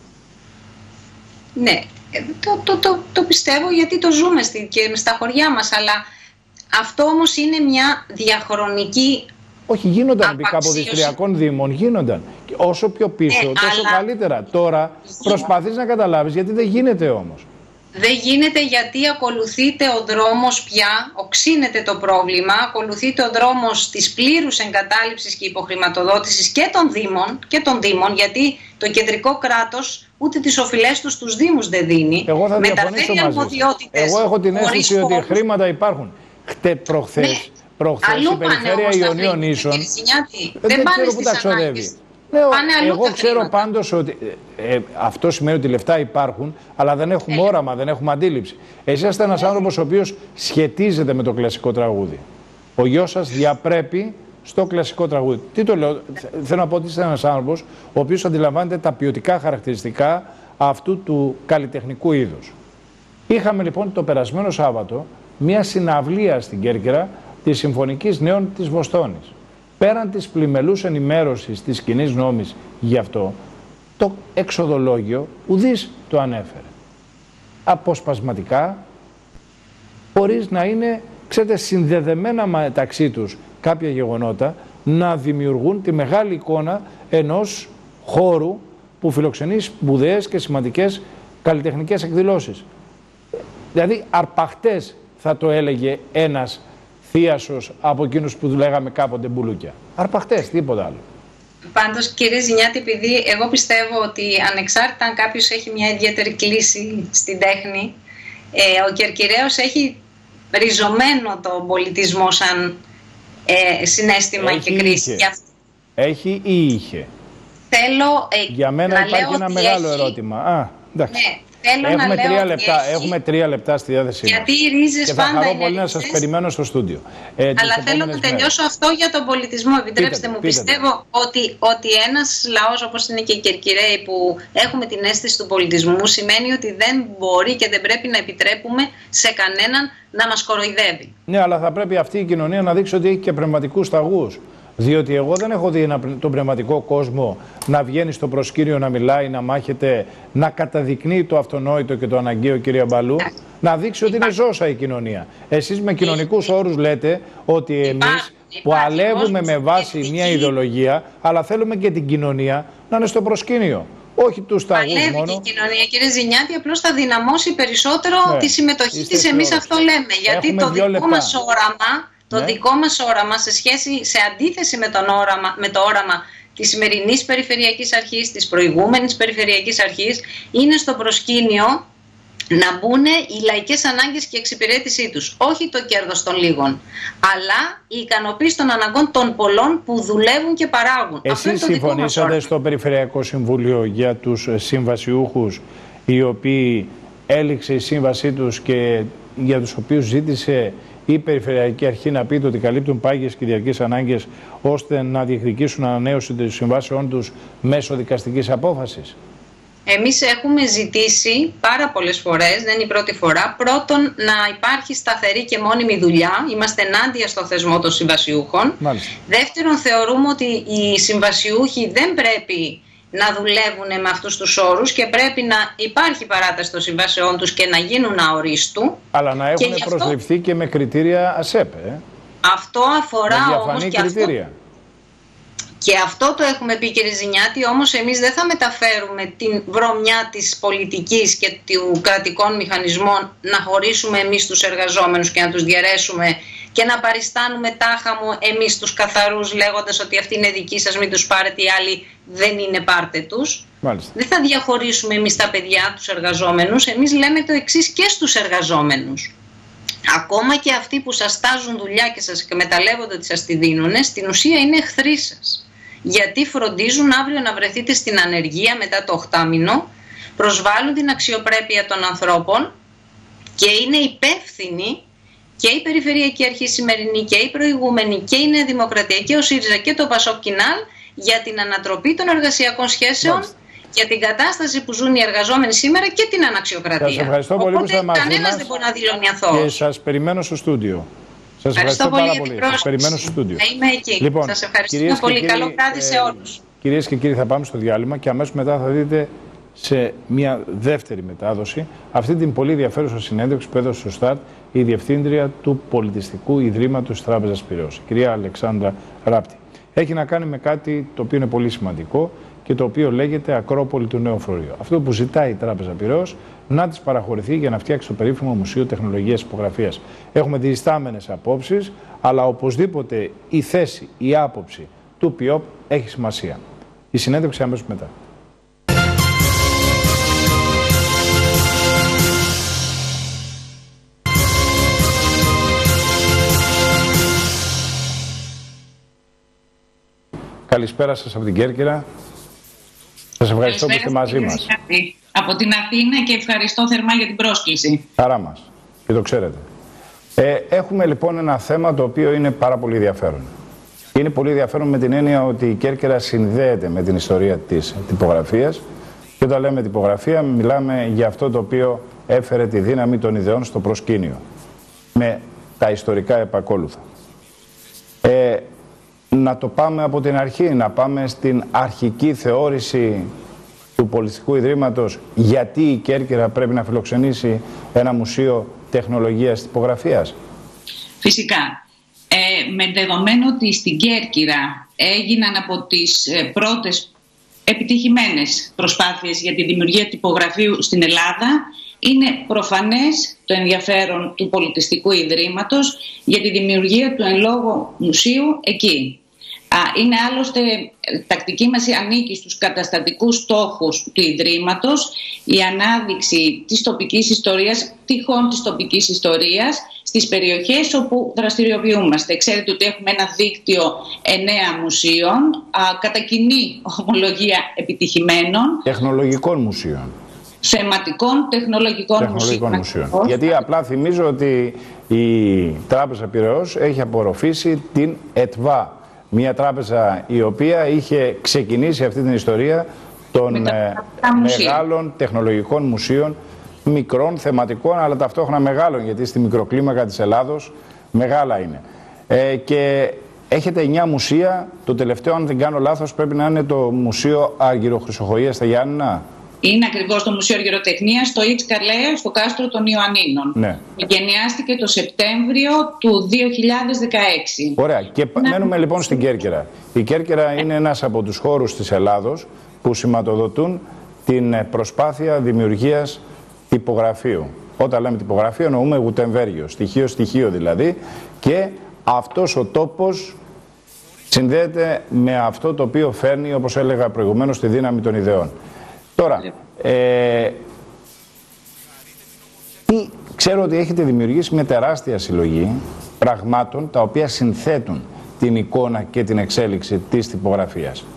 Ναι, το πιστεύω, γιατί το ζούμε και στα χωριά μας, αλλά αυτό όμως είναι μια διαχρονική. Όχι, γίνονταν επί καποδιστριακών δήμων, γίνονταν. Και όσο πιο πίσω, τόσο καλύτερα. Τώρα προσπαθείς να καταλάβεις γιατί δεν γίνεται όμως. Δεν γίνεται γιατί ακολουθείται ο δρόμος πια, οξύνεται το πρόβλημα, ακολουθείται ο δρόμος της πλήρους εγκατάλειψης και υποχρηματοδότησης και των Δήμων, γιατί το κεντρικό κράτος ούτε τις οφειλές τους στους Δήμους δεν δίνει. Εγώ θα διαφωνήσω μαζί σας. Εγώ έχω την αίσθηση ότι χρήματα υπάρχουν. Προχθές η περιφέρεια Ιωνίων Ίσων δεν ξέρω πού τα ξοδεύει. Εγώ ξέρω πάντως ότι αυτό σημαίνει ότι λεφτά υπάρχουν, αλλά δεν έχουμε όραμα, δεν έχουμε αντίληψη. Εσείς είστε ένας άνθρωπος ο οποίος σχετίζεται με το κλασικό τραγούδι. Ο γιος σας διαπρέπει στο κλασικό τραγούδι. Τι το λέω, θέλω να πω ότι είστε ένας άνθρωπος ο οποίος αντιλαμβάνεται τα ποιοτικά χαρακτηριστικά αυτού του καλλιτεχνικού είδους. Είχαμε λοιπόν το περασμένο Σάββατο μια συναυλία στην Κέρκυρα της Συμφωνικής Νέων της Βοστόνης. Πέραν της πλημελούς ενημέρωσης της κοινής νόμης γι' αυτό, το εξοδολόγιο ουδής το ανέφερε. Αποσπασματικά, χωρίς να είναι, ξέρετε, συνδεδεμένα μεταξύ τους κάποια γεγονότα, να δημιουργούν τη μεγάλη εικόνα ενός χώρου που φιλοξενεί σπουδαίες και σημαντικές καλλιτεχνικές εκδηλώσεις. Δηλαδή, αρπαχτές θα το έλεγε ένας θίασος από εκείνους που λέγαμε κάποτε μπουλούκια. Αρπαχτές, τίποτα άλλο. Πάντως, κύριε Ζηνιάτη, επειδή εγώ πιστεύω ότι ανεξάρτητα αν κάποιος έχει μια ιδιαίτερη κλίση στην τέχνη, ο Κερκυραίος έχει ριζωμένο τον πολιτισμό σαν συναίσθημα και κρίση. Έχει ή είχε? Θέλω για μένα υπάρχει ένα μεγάλο ερώτημα. Εντάξει. Ναι. Έχουμε 3 λεπτά στη διάθεσή μας. Γιατί οι ρίζες πάντα είναι. Και θα χαρώ πολύ ρίζες, να σας περιμένω στο στούντιο. Αλλά θέλω να τελειώσω αυτό για τον πολιτισμό. Επιτρέψτε μου. Πιστεύω ότι ένας λαός όπως είναι και οι Κερκυραίοι, που έχουμε την αίσθηση του πολιτισμού, σημαίνει ότι δεν μπορεί και δεν πρέπει να επιτρέπουμε σε κανέναν να μας κοροϊδεύει. Ναι, αλλά θα πρέπει αυτή η κοινωνία να δείξει ότι έχει και πνευματικούς ταγούς. Διότι εγώ δεν έχω δει τον πνευματικό κόσμο να βγαίνει στο προσκήνιο, να μιλάει, να μάχεται, να καταδεικνύει το αυτονόητο και το αναγκαίο, κυρία Μπαλού, να δείξει ότι είναι ζώσα η κοινωνία. Εσείς με κοινωνικούς όρους λέτε ότι εμείς που αλεύουμε με βάση μια ιδεολογία, αλλά θέλουμε και την κοινωνία να είναι στο προσκήνιο. Όχι τους ταγούς μόνο. Η κοινωνία, κύριε Ζηνιάτη, απλώς θα δυναμώσει περισσότερο τη συμμετοχή της. Εμείς αυτό λέμε. Γιατί το δικό μας όραμα. Το δικό μας όραμα, σε αντίθεση με το όραμα της σημερινής Περιφερειακής Αρχής, της προηγούμενης Περιφερειακής Αρχής, είναι στο προσκήνιο να μπουν οι λαϊκές ανάγκες και η εξυπηρέτησή τους. Όχι το κέρδος των λίγων, αλλά η ικανοποίηση των αναγκών των πολλών που δουλεύουν και παράγουν. Εσείς συμφωνήσατε στο Περιφερειακό Συμβούλιο για τους συμβασιούχους, οι οποίοι έληξε η σύμβασή τους και για τους οποίους ζήτησε η Περιφερειακή Αρχή να πείτε ότι καλύπτουν πάγιες και διαρκείς ανάγκες, ώστε να διεκδικήσουν ανανέωση των συμβάσεών τους μέσω δικαστικής απόφασης? Εμείς έχουμε ζητήσει πάρα πολλές φορές, δεν είναι η πρώτη φορά, πρώτον να υπάρχει σταθερή και μόνιμη δουλειά. Είμαστε ενάντια στο θεσμό των συμβασιούχων. Μάλιστα. Δεύτερον, θεωρούμε ότι οι συμβασιούχοι δεν πρέπει να δουλεύουν με αυτούς τους όρους και πρέπει να υπάρχει παράταση των συμβάσεών τους και να γίνουν αορίστου. Αλλά να έχουν προσληφθεί και με κριτήρια ΑΣΕΠ. Αυτό αφορά όμως και κριτήρια. Και αυτό το έχουμε πει, κύριε Ζηνιάτη, όμως εμείς δεν θα μεταφέρουμε την βρωμιά της πολιτικής και του κρατικών μηχανισμών να χωρίσουμε εμείς τους εργαζόμενους και να τους διαιρέσουμε και να παριστάνουμε τάχα μου εμείς τους καθαρούς, λέγοντας ότι αυτοί είναι δικοί σας, μην τους πάρετε, οι άλλοι δεν είναι, πάρτε τους. Μάλιστα. Δεν θα διαχωρίσουμε εμείς τα παιδιά, τους εργαζόμενους. Εμείς λέμε το εξής και στους εργαζόμενους. ακόμα και αυτοί που σας τάζουν δουλειά και σας εκμεταλλεύονται ότι σας τη δίνουν, στην ουσία είναι εχθροί σας. Γιατί φροντίζουν αύριο να βρεθείτε στην ανεργία μετά το 8μηνο, προσβάλλουν την αξιοπρέπεια των ανθρώπων και είναι υπεύθυνοι και η Περιφερειακή Αρχή σημερινή και η προηγούμενη και η Νέα Δημοκρατία και ο ΣΥΡΙΖΑ και το ΠΑΣΟΚ Κινάλ για την ανατροπή των εργασιακών σχέσεων, για την κατάσταση που ζουν οι εργαζόμενοι σήμερα και την αναξιοκρατία. Σας ευχαριστώ πολύ που είστε μαζί μας. Κανένας δεν μπορεί να δηλώνει αθώος. Και σας περιμένω στο στούντιο. Σας ευχαριστώ πάρα πολύ. Σας περιμένω στο στούντιο. Θα είμαι εκεί. Λοιπόν, σας ευχαριστώ πολύ. Καλό βράδυ σε όλους. Κυρίες και κύριοι, θα πάμε στο διάλειμμα και αμέσως μετά θα δείτε σε μια δεύτερη μετάδοση αυτή την πολύ ενδιαφέρουσα συνέντευξη που έδωσε στο ΣΤΑΡΤ η Διευθύντρια του Πολιτιστικού Ιδρύματος Τράπεζας Πειραιώς, η κυρία Αλεξάνδρα Ράπτη. Έχει να κάνει με κάτι το οποίο είναι πολύ σημαντικό και το οποίο λέγεται Ακρόπολη του Νέου Φορείου. Αυτό που ζητάει η Τράπεζα Πειραιώς να της παραχωρηθεί για να φτιάξει το περίφημο Μουσείο Τεχνολογίας Τυπογραφίας. Έχουμε διστάμενες απόψεις, αλλά οπωσδήποτε η θέση, η άποψη του ΠΙΟΠ έχει σημασία. Η συνέντευξη αμέσως μετά. Καλησπέρα σας από την Κέρκυρα. Σας ευχαριστώ που είστε μαζί μας. Από την Αθήνα και ευχαριστώ θερμά για την πρόσκληση. Χαρά μας. Και το ξέρετε. Έχουμε λοιπόν ένα θέμα το οποίο είναι πάρα πολύ ενδιαφέρον. Είναι πολύ ενδιαφέρον με την έννοια ότι η Κέρκυρα συνδέεται με την ιστορία της τυπογραφίας. Και όταν λέμε τυπογραφία, μιλάμε για αυτό το οποίο έφερε τη δύναμη των ιδεών στο προσκήνιο. Με τα ιστορικά επακόλουθα. Να το πάμε από την αρχή, να πάμε στην αρχική θεώρηση του Πολιτιστικού Ιδρύματος γιατί η Κέρκυρα πρέπει να φιλοξενήσει ένα μουσείο τεχνολογίας τυπογραφίας. Φυσικά. Με δεδομένο ότι στην Κέρκυρα έγιναν από τις πρώτες επιτυχημένες προσπάθειες για τη δημιουργία τυπογραφείου στην Ελλάδα, είναι προφανές το ενδιαφέρον του Πολιτιστικού Ιδρύματος για τη δημιουργία του εν λόγω μουσείου εκεί. Είναι άλλωστε τακτική μας ανήκει στους καταστατικούς στόχους του Ιδρύματος η ανάδειξη της τοπικής ιστορίας, τυχόν της τοπικής ιστορίας στις περιοχές όπου δραστηριοποιούμαστε. Ξέρετε ότι έχουμε ένα δίκτυο 9 μουσείων, κατά κοινή ομολογία επιτυχημένων. Τεχνολογικών μουσείων. Θεματικών τεχνολογικών μουσείων. Γιατί απλά θυμίζω ότι η Τράπεζα Πειραιώς έχει απορροφήσει την ΕΤΒΑ. Μια τράπεζα η οποία είχε ξεκινήσει αυτή την ιστορία των μεγάλων τεχνολογικών μουσείων, μικρών, θεματικών, αλλά ταυτόχρονα μεγάλων, γιατί στη μικροκλίμακα της Ελλάδος μεγάλα είναι. Και έχετε 9 μουσεία, το τελευταίο αν δεν κάνω λάθος πρέπει να είναι το Μουσείο Αργυροχρυσοχοΐας στα Γιάννηνα. Είναι ακριβώς το Μουσείο Αργυροτεχνίας στο Ιτς Καρλέ, στο κάστρο των Ιωαννίνων. Ναι. Γενιάστηκε το Σεπτέμβριο του 2016. Ωραία. Και μένουμε λοιπόν στην Κέρκυρα. Η Κέρκυρα είναι ένας από τους χώρους της Ελλάδος που σηματοδοτούν την προσπάθεια δημιουργίας τυπογραφείου. Όταν λέμε τυπογραφείο εννοούμε Γουτεμβέργιο, στοιχείο δηλαδή. Και αυτός ο τόπος συνδέεται με αυτό το οποίο φέρνει, όπως έλεγα προηγουμένως, τη δύναμη των ιδεών. Τώρα, ξέρω ότι έχετε δημιουργήσει μια τεράστια συλλογή πραγμάτων τα οποία συνθέτουν την εικόνα και την εξέλιξη της τυπογραφίας.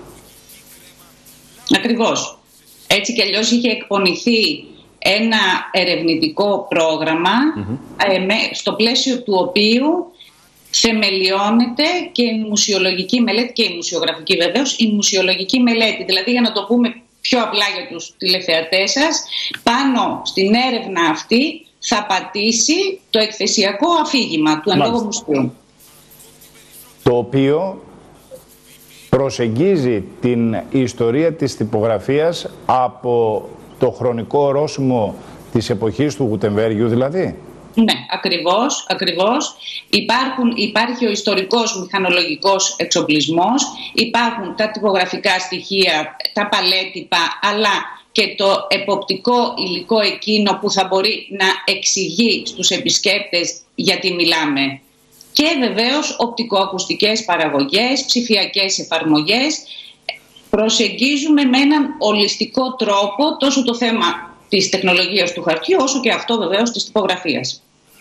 Ακριβώς. Έτσι κι αλλιώς είχε εκπονηθεί ένα ερευνητικό πρόγραμμα στο πλαίσιο του οποίου θεμελιώνεται και η μουσιολογική μελέτη και η μουσιογραφική βεβαίως, η μουσιολογική μελέτη, δηλαδή για να το πούμε πιο απλά για τους τηλεθεατές σας, πάνω στην έρευνα αυτή θα πατήσει το εκθεσιακό αφήγημα του εν λόγω μουσείου. Το οποίο προσεγγίζει την ιστορία της τυπογραφίας από το χρονικό ορόσημο της εποχής του Γουτεμβέργιου δηλαδή. Ναι, ακριβώς. Υπάρχει ο ιστορικός μηχανολογικός εξοπλισμός, υπάρχουν τα τυπογραφικά στοιχεία, τα παλέτυπα, αλλά και το εποπτικό υλικό εκείνο που θα μπορεί να εξηγεί στους επισκέπτες γιατί μιλάμε. Και βεβαίως οπτικοακουστικές παραγωγές, ψηφιακές εφαρμογές. Προσεγγίζουμε με έναν ολιστικό τρόπο τόσο το θέμα της τεχνολογίας του χαρτιού όσο και αυτό βεβαίως της τυπογραφίας.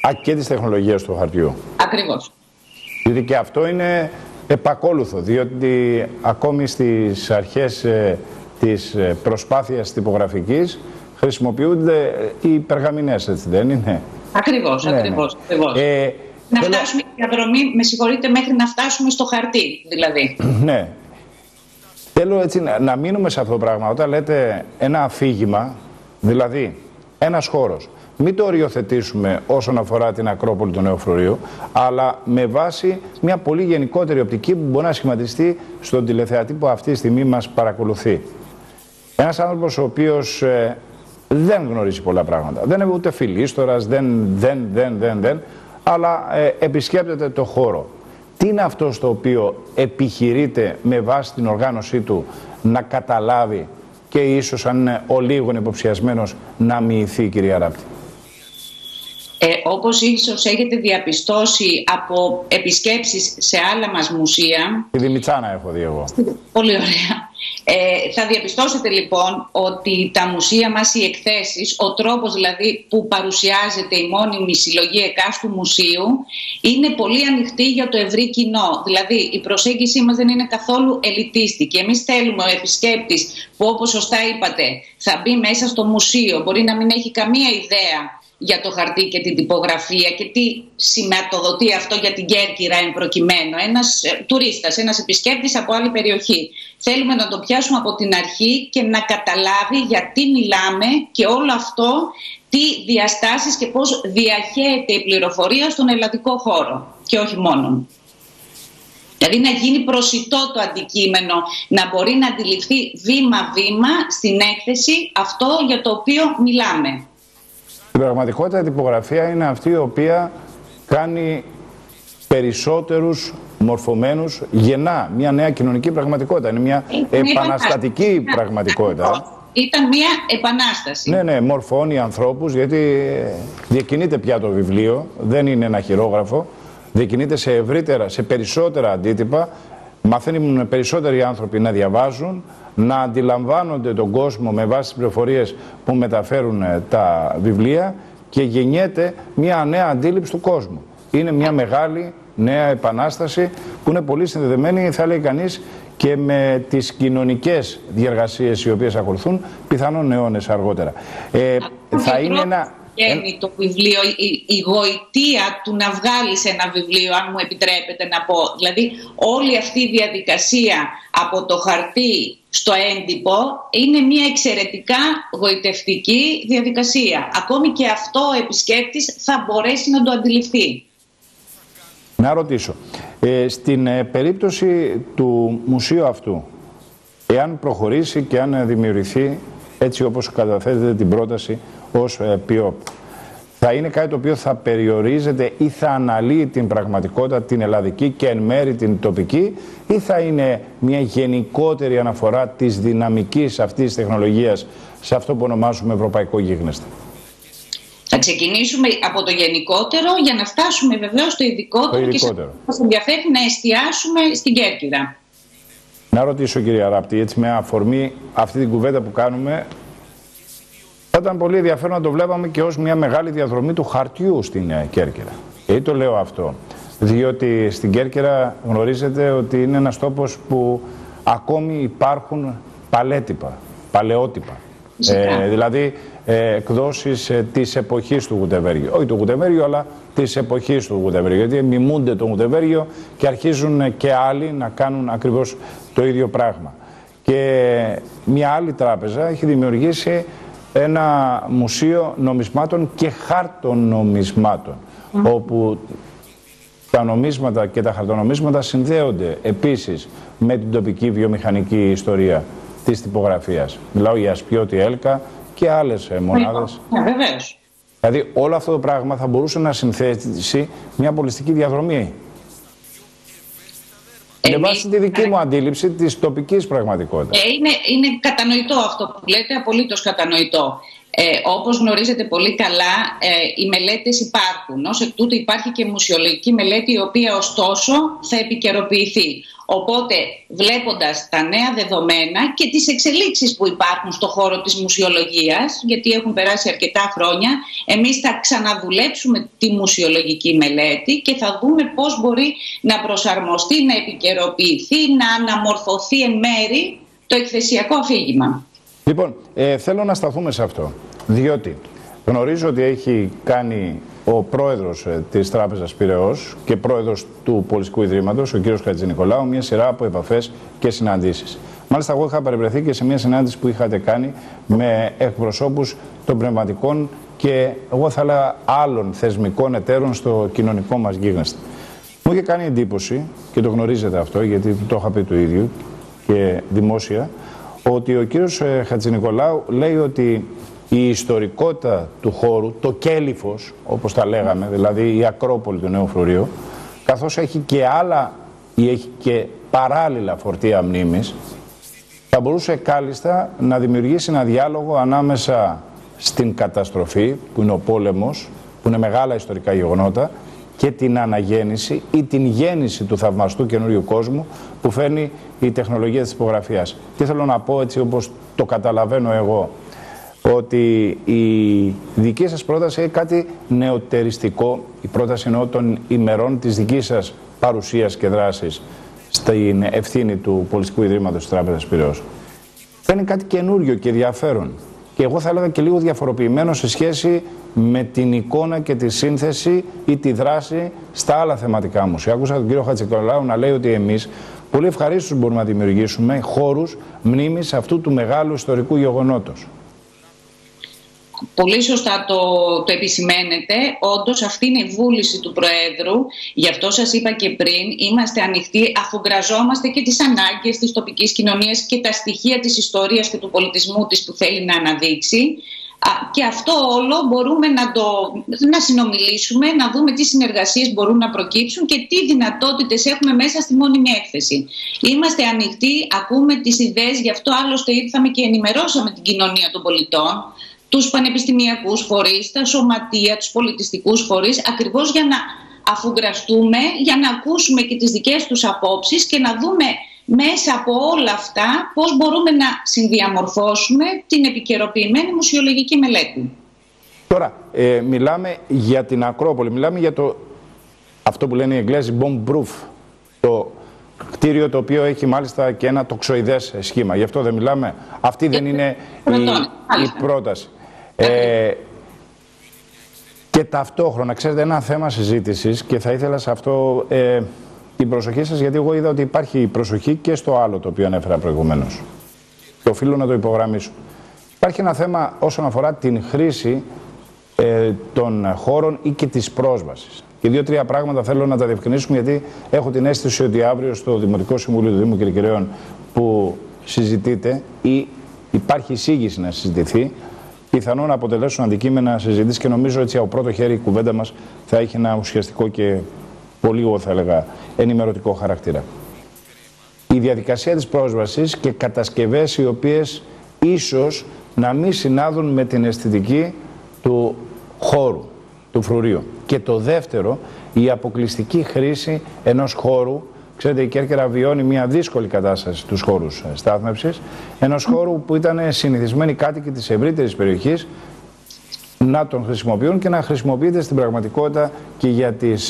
Και της τεχνολογίας του χαρτιού. Ακριβώς. Γιατί και αυτό είναι επακόλουθο, διότι ακόμη στις αρχές της προσπάθειας τυπογραφικής χρησιμοποιούνται οι περγαμηνές, έτσι δεν είναι? Ακριβώς, ναι, ακριβώς. Ναι. Να φτάσουμε η διαδρομή, με συγχωρείτε, μέχρι να φτάσουμε στο χαρτί, δηλαδή. Ναι. Θέλω έτσι να μείνουμε σε αυτό το πράγμα. Όταν λέτε ένα αφήγημα, δηλαδή ένας χώρος, μην το οριοθετήσουμε όσον αφορά την Ακρόπολη του Νέου Φρουρίου, αλλά με βάση μια πολύ γενικότερη οπτική που μπορεί να σχηματιστεί στον τηλεθεατή που αυτή τη στιγμή μας παρακολουθεί. Ένας άνθρωπος ο οποίος δεν γνωρίζει πολλά πράγματα, δεν είναι ούτε φιλίστορας, δεν, αλλά επισκέπτεται το χώρο. Τι είναι αυτό στο οποίο επιχειρείται με βάση την οργάνωσή του να καταλάβει και ίσως αν είναι ο λίγον υποψιασμένος να μοιηθεί, κυρία Ράπτη? Όπως ίσως έχετε διαπιστώσει από επισκέψεις σε άλλα μας μουσεία. Τη Δημητσάνα έχω δει εγώ. Πολύ ωραία. Θα διαπιστώσετε λοιπόν ότι τα μουσεία μας, οι εκθέσεις, ο τρόπος δηλαδή που παρουσιάζεται η μόνιμη συλλογή εκάστου μουσείου είναι πολύ ανοιχτή για το ευρύ κοινό. Δηλαδή η προσέγγιση μας δεν είναι καθόλου ελιτίστικη. Εμείς θέλουμε ο επισκέπτης που, όπως σωστά είπατε, θα μπει μέσα στο μουσείο, μπορεί να μην έχει καμία ιδέα για το χαρτί και την τυπογραφία και τι σηματοδοτεί αυτό για την Κέρκυρα εν προκειμένου. Ένας τουρίστας, ένας επισκέπτης από άλλη περιοχή. Θέλουμε να το πιάσουμε από την αρχή και να καταλάβει γιατί μιλάμε και όλο αυτό, τι διαστάσεις και πώς διαχέεται η πληροφορία στον ελλαδικό χώρο και όχι μόνο. Δηλαδή να γίνει προσιτό το αντικείμενο, να μπορεί να αντιληφθεί βήμα-βήμα στην έκθεση αυτό για το οποίο μιλάμε. Στην πραγματικότητα η τυπογραφία είναι αυτή η οποία κάνει περισσότερους μορφωμένους, γεννά μια νέα κοινωνική πραγματικότητα. Είναι μια επαναστατική πραγματικότητα. Ήταν μια επανάσταση. Ναι, μορφώνει ανθρώπους, γιατί διακινείται πια το βιβλίο, δεν είναι ένα χειρόγραφο, διακινείται σε ευρύτερα, σε περισσότερα αντίτυπα, μαθαίνουν περισσότεροι άνθρωποι να διαβάζουν, να αντιλαμβάνονται τον κόσμο με βάση τις πληροφορίες που μεταφέρουν τα βιβλία και γεννιέται μια νέα αντίληψη του κόσμου. Είναι μια μεγάλη νέα επανάσταση που είναι πολύ συνδεδεμένη, θα λέει κανείς, και με τις κοινωνικές διεργασίες οι οποίες ακολουθούν, πιθανόν αιώνες αργότερα. Θα είναι ένα... Το βιβλίο, η γοητεία του να βγάλεις ένα βιβλίο, αν μου επιτρέπετε να πω. Δηλαδή όλη αυτή η διαδικασία από το χαρτί στο έντυπο είναι μια εξαιρετικά γοητευτική διαδικασία. Ακόμη και αυτό ο επισκέπτης θα μπορέσει να το αντιληφθεί. Να ρωτήσω, στην περίπτωση του μουσείου αυτού, εάν προχωρήσει και αν δημιουργηθεί έτσι όπως καταθέτετε την πρόταση ως ΠΙΟΠ, θα είναι κάτι το οποίο θα περιορίζεται ή θα αναλύει την πραγματικότητα την ελλαδική και εν μέρη την τοπική, ή θα είναι μια γενικότερη αναφορά της δυναμικής αυτής της τεχνολογίας σε αυτό που ονομάζουμε ευρωπαϊκό γίγνεσθε? Θα ξεκινήσουμε από το γενικότερο για να φτάσουμε βεβαίως στο ειδικότερο και μας ενδιαφέρει να εστιάσουμε στην Κέρκυρα. Να ρωτήσω, κυρία Ράπτη, έτσι με αφορμή αυτή την κουβέντα που κάνουμε, θα ήταν πολύ ενδιαφέρον να το βλέπαμε και ως μια μεγάλη διαδρομή του χαρτιού στην Κέρκυρα. Γιατί το λέω αυτό? Διότι στην Κέρκυρα γνωρίζετε ότι είναι ένας τόπος που ακόμη υπάρχουν παλέτυπα, παλαιότυπα. Δηλαδή εκδόσεις της εποχής του Γουτεβέργιου. Όχι του Γουτεβέργιου, αλλά της εποχής του Γουτεβέργιου. Γιατί μιμούνται το Γουτεβέργιο και αρχίζουν και άλλοι να κάνουν ακριβώς το ίδιο πράγμα. Και μια άλλη τράπεζα έχει δημιουργήσει ένα μουσείο νομισμάτων και χαρτονομισμάτων, όπου τα νομίσματα και τα χαρτονομίσματα συνδέονται επίσης με την τοπική βιομηχανική ιστορία της τυπογραφίας. Μιλάω για Ασπιώτη Έλκα και άλλες μονάδες. Βεβαίως. Δηλαδή όλο αυτό το πράγμα θα μπορούσε να συνθέσει μια πολιστική διαδρομή. Με βάση τη δική μου αντίληψη της τοπικής πραγματικότητας. Είναι κατανοητό αυτό που λέτε, απολύτως κατανοητό. Όπως γνωρίζετε πολύ καλά, οι μελέτες υπάρχουν. Ως εκ τούτου υπάρχει και μουσιολογική μελέτη, η οποία ωστόσο θα επικαιροποιηθεί. Οπότε, βλέποντας τα νέα δεδομένα και τις εξελίξεις που υπάρχουν στον χώρο της μουσιολογίας, γιατί έχουν περάσει αρκετά χρόνια, εμείς θα ξαναδουλέψουμε τη μουσιολογική μελέτη και θα δούμε πώς μπορεί να προσαρμοστεί, να επικαιροποιηθεί, να αναμορφωθεί εν μέρη το εκθεσιακό αφήγημα. Λοιπόν, θέλω να σταθούμε σε αυτό, διότι γνωρίζω ότι έχει κάνει ο πρόεδρος της Τράπεζας Πειραιώς και πρόεδρος του Πολιστικού Ιδρύματος, ο κ. Χατζηνικολάου, μια σειρά από επαφές και συναντήσεις. Μάλιστα, εγώ είχα παρευρεθεί και σε μια συνάντηση που είχατε κάνει με εκπροσώπους των πνευματικών και εγώ θα έλεγα άλλων θεσμικών εταίρων στο κοινωνικό μας γίγνεσθε. Μου είχε κάνει εντύπωση, και το γνωρίζετε αυτό γιατί το είχα πει του ίδιου και δημόσια, ότι ο κύριος Χατζηνικολάου λέει ότι η ιστορικότητα του χώρου, το κέλυφος, όπως τα λέγαμε, δηλαδή η Ακρόπολη του Νέου Φρουρίου, καθώς έχει και άλλα ή έχει και παράλληλα φορτία μνήμης, θα μπορούσε κάλλιστα να δημιουργήσει ένα διάλογο ανάμεσα στην καταστροφή, που είναι ο πόλεμος, που είναι μεγάλα ιστορικά γεγονότα, και την αναγέννηση ή την γέννηση του θαυμαστού καινούριου κόσμου που φέρνει η τεχνολογία της τυπογραφίας. Τι θέλω να πω, έτσι όπως το καταλαβαίνω εγώ, ότι η δική σας πρόταση έχει κάτι νεοτεριστικό, η πρόταση εννοώ των ημερών της δικής σας παρουσίας και δράσης στην ευθύνη του Πολιστικού Ιδρύματος της Τράπεζας Πειραιώς. Φέρνει κάτι καινούριο και ενδιαφέρον. Και εγώ θα έλεγα και λίγο διαφοροποιημένο σε σχέση με την εικόνα και τη σύνθεση ή τη δράση στα άλλα θεματικά μουσεία. Άκουσα τον κύριο Χατζηνικολάου να λέει ότι εμείς πολύ ευχαρίστως μπορούμε να δημιουργήσουμε χώρους μνήμης αυτού του μεγάλου ιστορικού γεγονότος. Πολύ σωστά το επισημαίνετε. Όντως αυτή είναι η βούληση του Προέδρου. Γι' αυτό σας είπα και πριν, είμαστε ανοιχτοί, αφού γραζόμαστε και τις ανάγκες της τοπικής κοινωνίας και τα στοιχεία της ιστορίας και του πολιτισμού της που θέλει να αναδείξει. Και αυτό όλο μπορούμε να συνομιλήσουμε, να δούμε τι συνεργασίες μπορούν να προκύψουν και τι δυνατότητες έχουμε μέσα στη μόνιμη έκθεση. Είμαστε ανοιχτοί, ακούμε τις ιδέες, γι' αυτό άλλωστε ήρθαμε και ενημερώσαμε την κοινωνία των πολιτών, τους πανεπιστημιακούς φορείς, τα σωματεία, τους πολιτιστικούς φορείς, ακριβώς για να αφουγκραστούμε, για να ακούσουμε και τις δικές τους απόψεις και να δούμε μέσα από όλα αυτά πώς μπορούμε να συνδιαμορφώσουμε την επικαιροποιημένη μουσιολογική μελέτη. Τώρα, μιλάμε για την Ακρόπολη, μιλάμε για αυτό που λένε οι Εγγλέζοι bomb proof, το κτίριο το οποίο έχει μάλιστα και ένα τοξοειδές σχήμα. Γι' αυτό δεν μιλάμε. Αυτή δεν είναι η πρόταση. Και ταυτόχρονα, ξέρετε, ένα θέμα συζήτησης και θα ήθελα σε αυτό την προσοχή σας, γιατί εγώ είδα ότι υπάρχει προσοχή και στο άλλο το οποίο ανέφερα προηγουμένως. Και οφείλω να το υπογραμμίσω. Υπάρχει ένα θέμα όσον αφορά την χρήση των χώρων ή και της πρόσβασης. Και δύο-τρία πράγματα θέλω να τα διευκρινίσουμε, γιατί έχω την αίσθηση ότι αύριο στο Δημοτικό Συμβούλιο του Δήμου Κερκυραίων που συζητείτε ή υπάρχει εισήγηση να συζητηθεί, πιθανόν να αποτελέσουν αντικείμενα συζήτηση και νομίζω έτσι από πρώτο χέρι η κουβέντα μας θα έχει ένα ουσιαστικό και πολύ, εγώ θα έλεγα, ενημερωτικό χαρακτήρα. Η διαδικασία της πρόσβασης και κατασκευές οι οποίες ίσως να μην συνάδουν με την αισθητική του χώρου, του φρουρίου. Και το δεύτερο, η αποκλειστική χρήση ενός χώρου. Ξέρετε, η Κέρκυρα βιώνει μια δύσκολη κατάσταση στους χώρους στάθμευσης, ενός χώρου που ήταν συνηθισμένοι κάτοικοι της ευρύτερης περιοχής να τον χρησιμοποιούν και να χρησιμοποιείται στην πραγματικότητα και για τις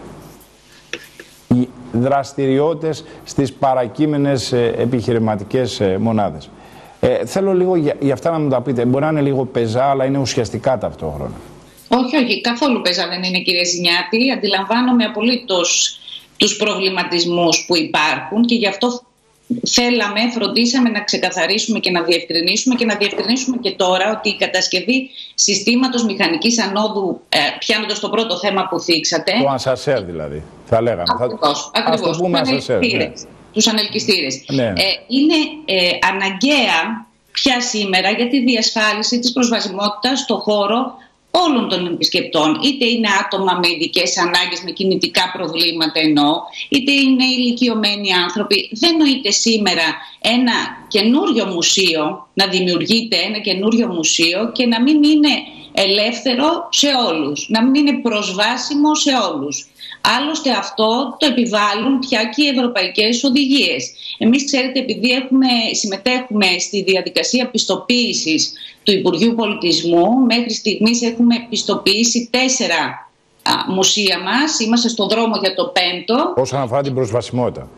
δραστηριότητες στις παρακείμενες επιχειρηματικές μονάδες. Θέλω λίγο για αυτά να μου τα πείτε. Μπορεί να είναι λίγο πεζά, αλλά είναι ουσιαστικά ταυτόχρονα. Όχι, καθόλου πεζά δεν είναι, κύριε Ζηνιάτη. Αντιλαμβάνομαι απολύτως τους προβληματισμούς που υπάρχουν και γι' αυτό φροντίσαμε να ξεκαθαρίσουμε και να διευκρινίσουμε και τώρα ότι η κατασκευή συστήματος μηχανικής ανόδου, πιάνοντας το πρώτο θέμα που θίξατε. Το ασανσέρ δηλαδή, θα λέγαμε. Ακριβώς, τους ανελκυστήρες. Ναι. Είναι αναγκαία πια σήμερα για τη διασφάλιση της προσβασιμότητας στο χώρο όλων των επισκεπτών, είτε είναι άτομα με ειδικές ανάγκες, με κινητικά προβλήματα είτε είναι ηλικιωμένοι άνθρωποι. Δεν νοείται σήμερα ένα καινούριο μουσείο, να δημιουργείται ένα καινούριο μουσείο και να μην είναι ελεύθερο σε όλους, να μην είναι προσβάσιμο σε όλους. Άλλωστε αυτό το επιβάλλουν πια και οι ευρωπαϊκές οδηγίες. Εμείς, ξέρετε, επειδή συμμετέχουμε στη διαδικασία πιστοποίησης του Υπουργείου Πολιτισμού, μέχρι στιγμής έχουμε πιστοποιήσει 4 μουσεία μας. Είμαστε στον δρόμο για το 5ο. Όσον αφορά την προσβασιμότητα.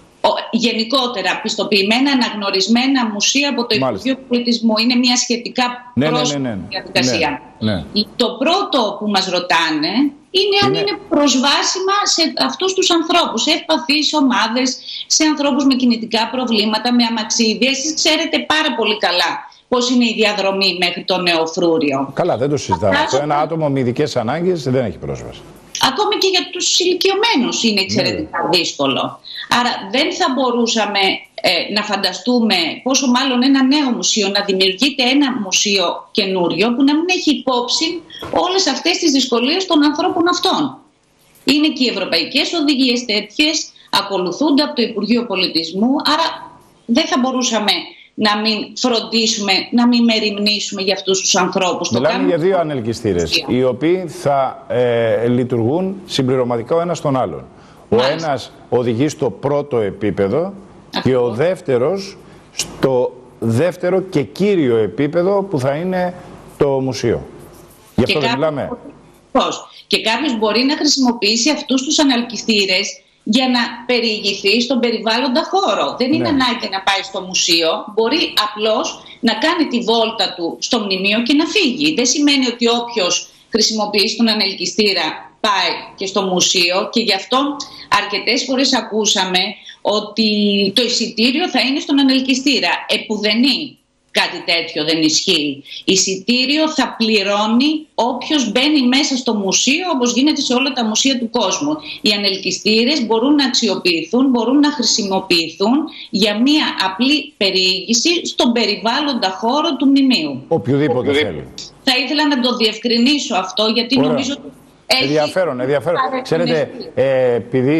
Γενικότερα πιστοποιημένα, αναγνωρισμένα μουσεία από το Υπουργείο Πολιτισμού. Είναι μια σχετικά πρόσφατη διαδικασία. Ναι. Το πρώτο που μας ρωτάνε είναι αν είναι προσβάσιμα σε αυτούς τους ανθρώπους, σε ευπαθείς ομάδες, σε ανθρώπους με κινητικά προβλήματα, με αμαξίδια. Εσείς ξέρετε πάρα πολύ καλά πώς είναι η διαδρομή μέχρι το Νεοφρούριο. Καλά, δεν το συζητάω. Ένα άτομο με ειδικές ανάγκες δεν έχει πρόσβαση. Ακόμη και για τους ηλικιωμένους είναι εξαιρετικά δύσκολο. Άρα δεν θα μπορούσαμε να φανταστούμε, πόσο μάλλον ένα νέο μουσείο, να δημιουργείται ένα μουσείο καινούριο που να μην έχει υπόψη όλες αυτές τις δυσκολίες των ανθρώπων αυτών. Είναι και οι ευρωπαϊκές οδηγίες τέτοιες, ακολουθούνται από το Υπουργείο Πολιτισμού, άρα δεν θα μπορούσαμε να μην φροντίσουμε, να μην μεριμνήσουμε για αυτούς τους ανθρώπους. Μιλάμε για 2 ανελκυστήρες, οι οποίοι θα λειτουργούν συμπληρωματικά ο ένας τον άλλον. Μάλιστα. Ο ένας οδηγεί στο πρώτο επίπεδο και ο δεύτερος στο δεύτερο και κύριο επίπεδο που θα είναι το μουσείο. Γι' αυτό δεν μιλάμε. Πώς. Και κάποιος μπορεί να χρησιμοποιήσει αυτούς τους ανελκυστήρες για να περιηγηθεί στον περιβάλλοντα χώρο. Δεν είναι ανάγκη να πάει στο μουσείο, μπορεί απλώς να κάνει τη βόλτα του στο μνημείο και να φύγει. Δεν σημαίνει ότι όποιος χρησιμοποιήσει τον ανελκυστήρα πάει και στο μουσείο, και γι' αυτό αρκετές φορές ακούσαμε ότι το εισιτήριο θα είναι στον ανελκυστήρα. Επουδενή κάτι τέτοιο δεν ισχύει. Εισιτήριο θα πληρώνει όποιος μπαίνει μέσα στο μουσείο, όπως γίνεται σε όλα τα μουσεία του κόσμου. Οι ανελκυστήρες μπορούν να αξιοποιηθούν, μπορούν να χρησιμοποιηθούν για μία απλή περιήγηση στον περιβάλλοντα χώρο του μνημείου. Οποιοδήποτε θέλει. Θα ήθελα να το διευκρινίσω αυτό, γιατί νομίζω ότι ενδιαφέρον. Ξέρετε, επειδή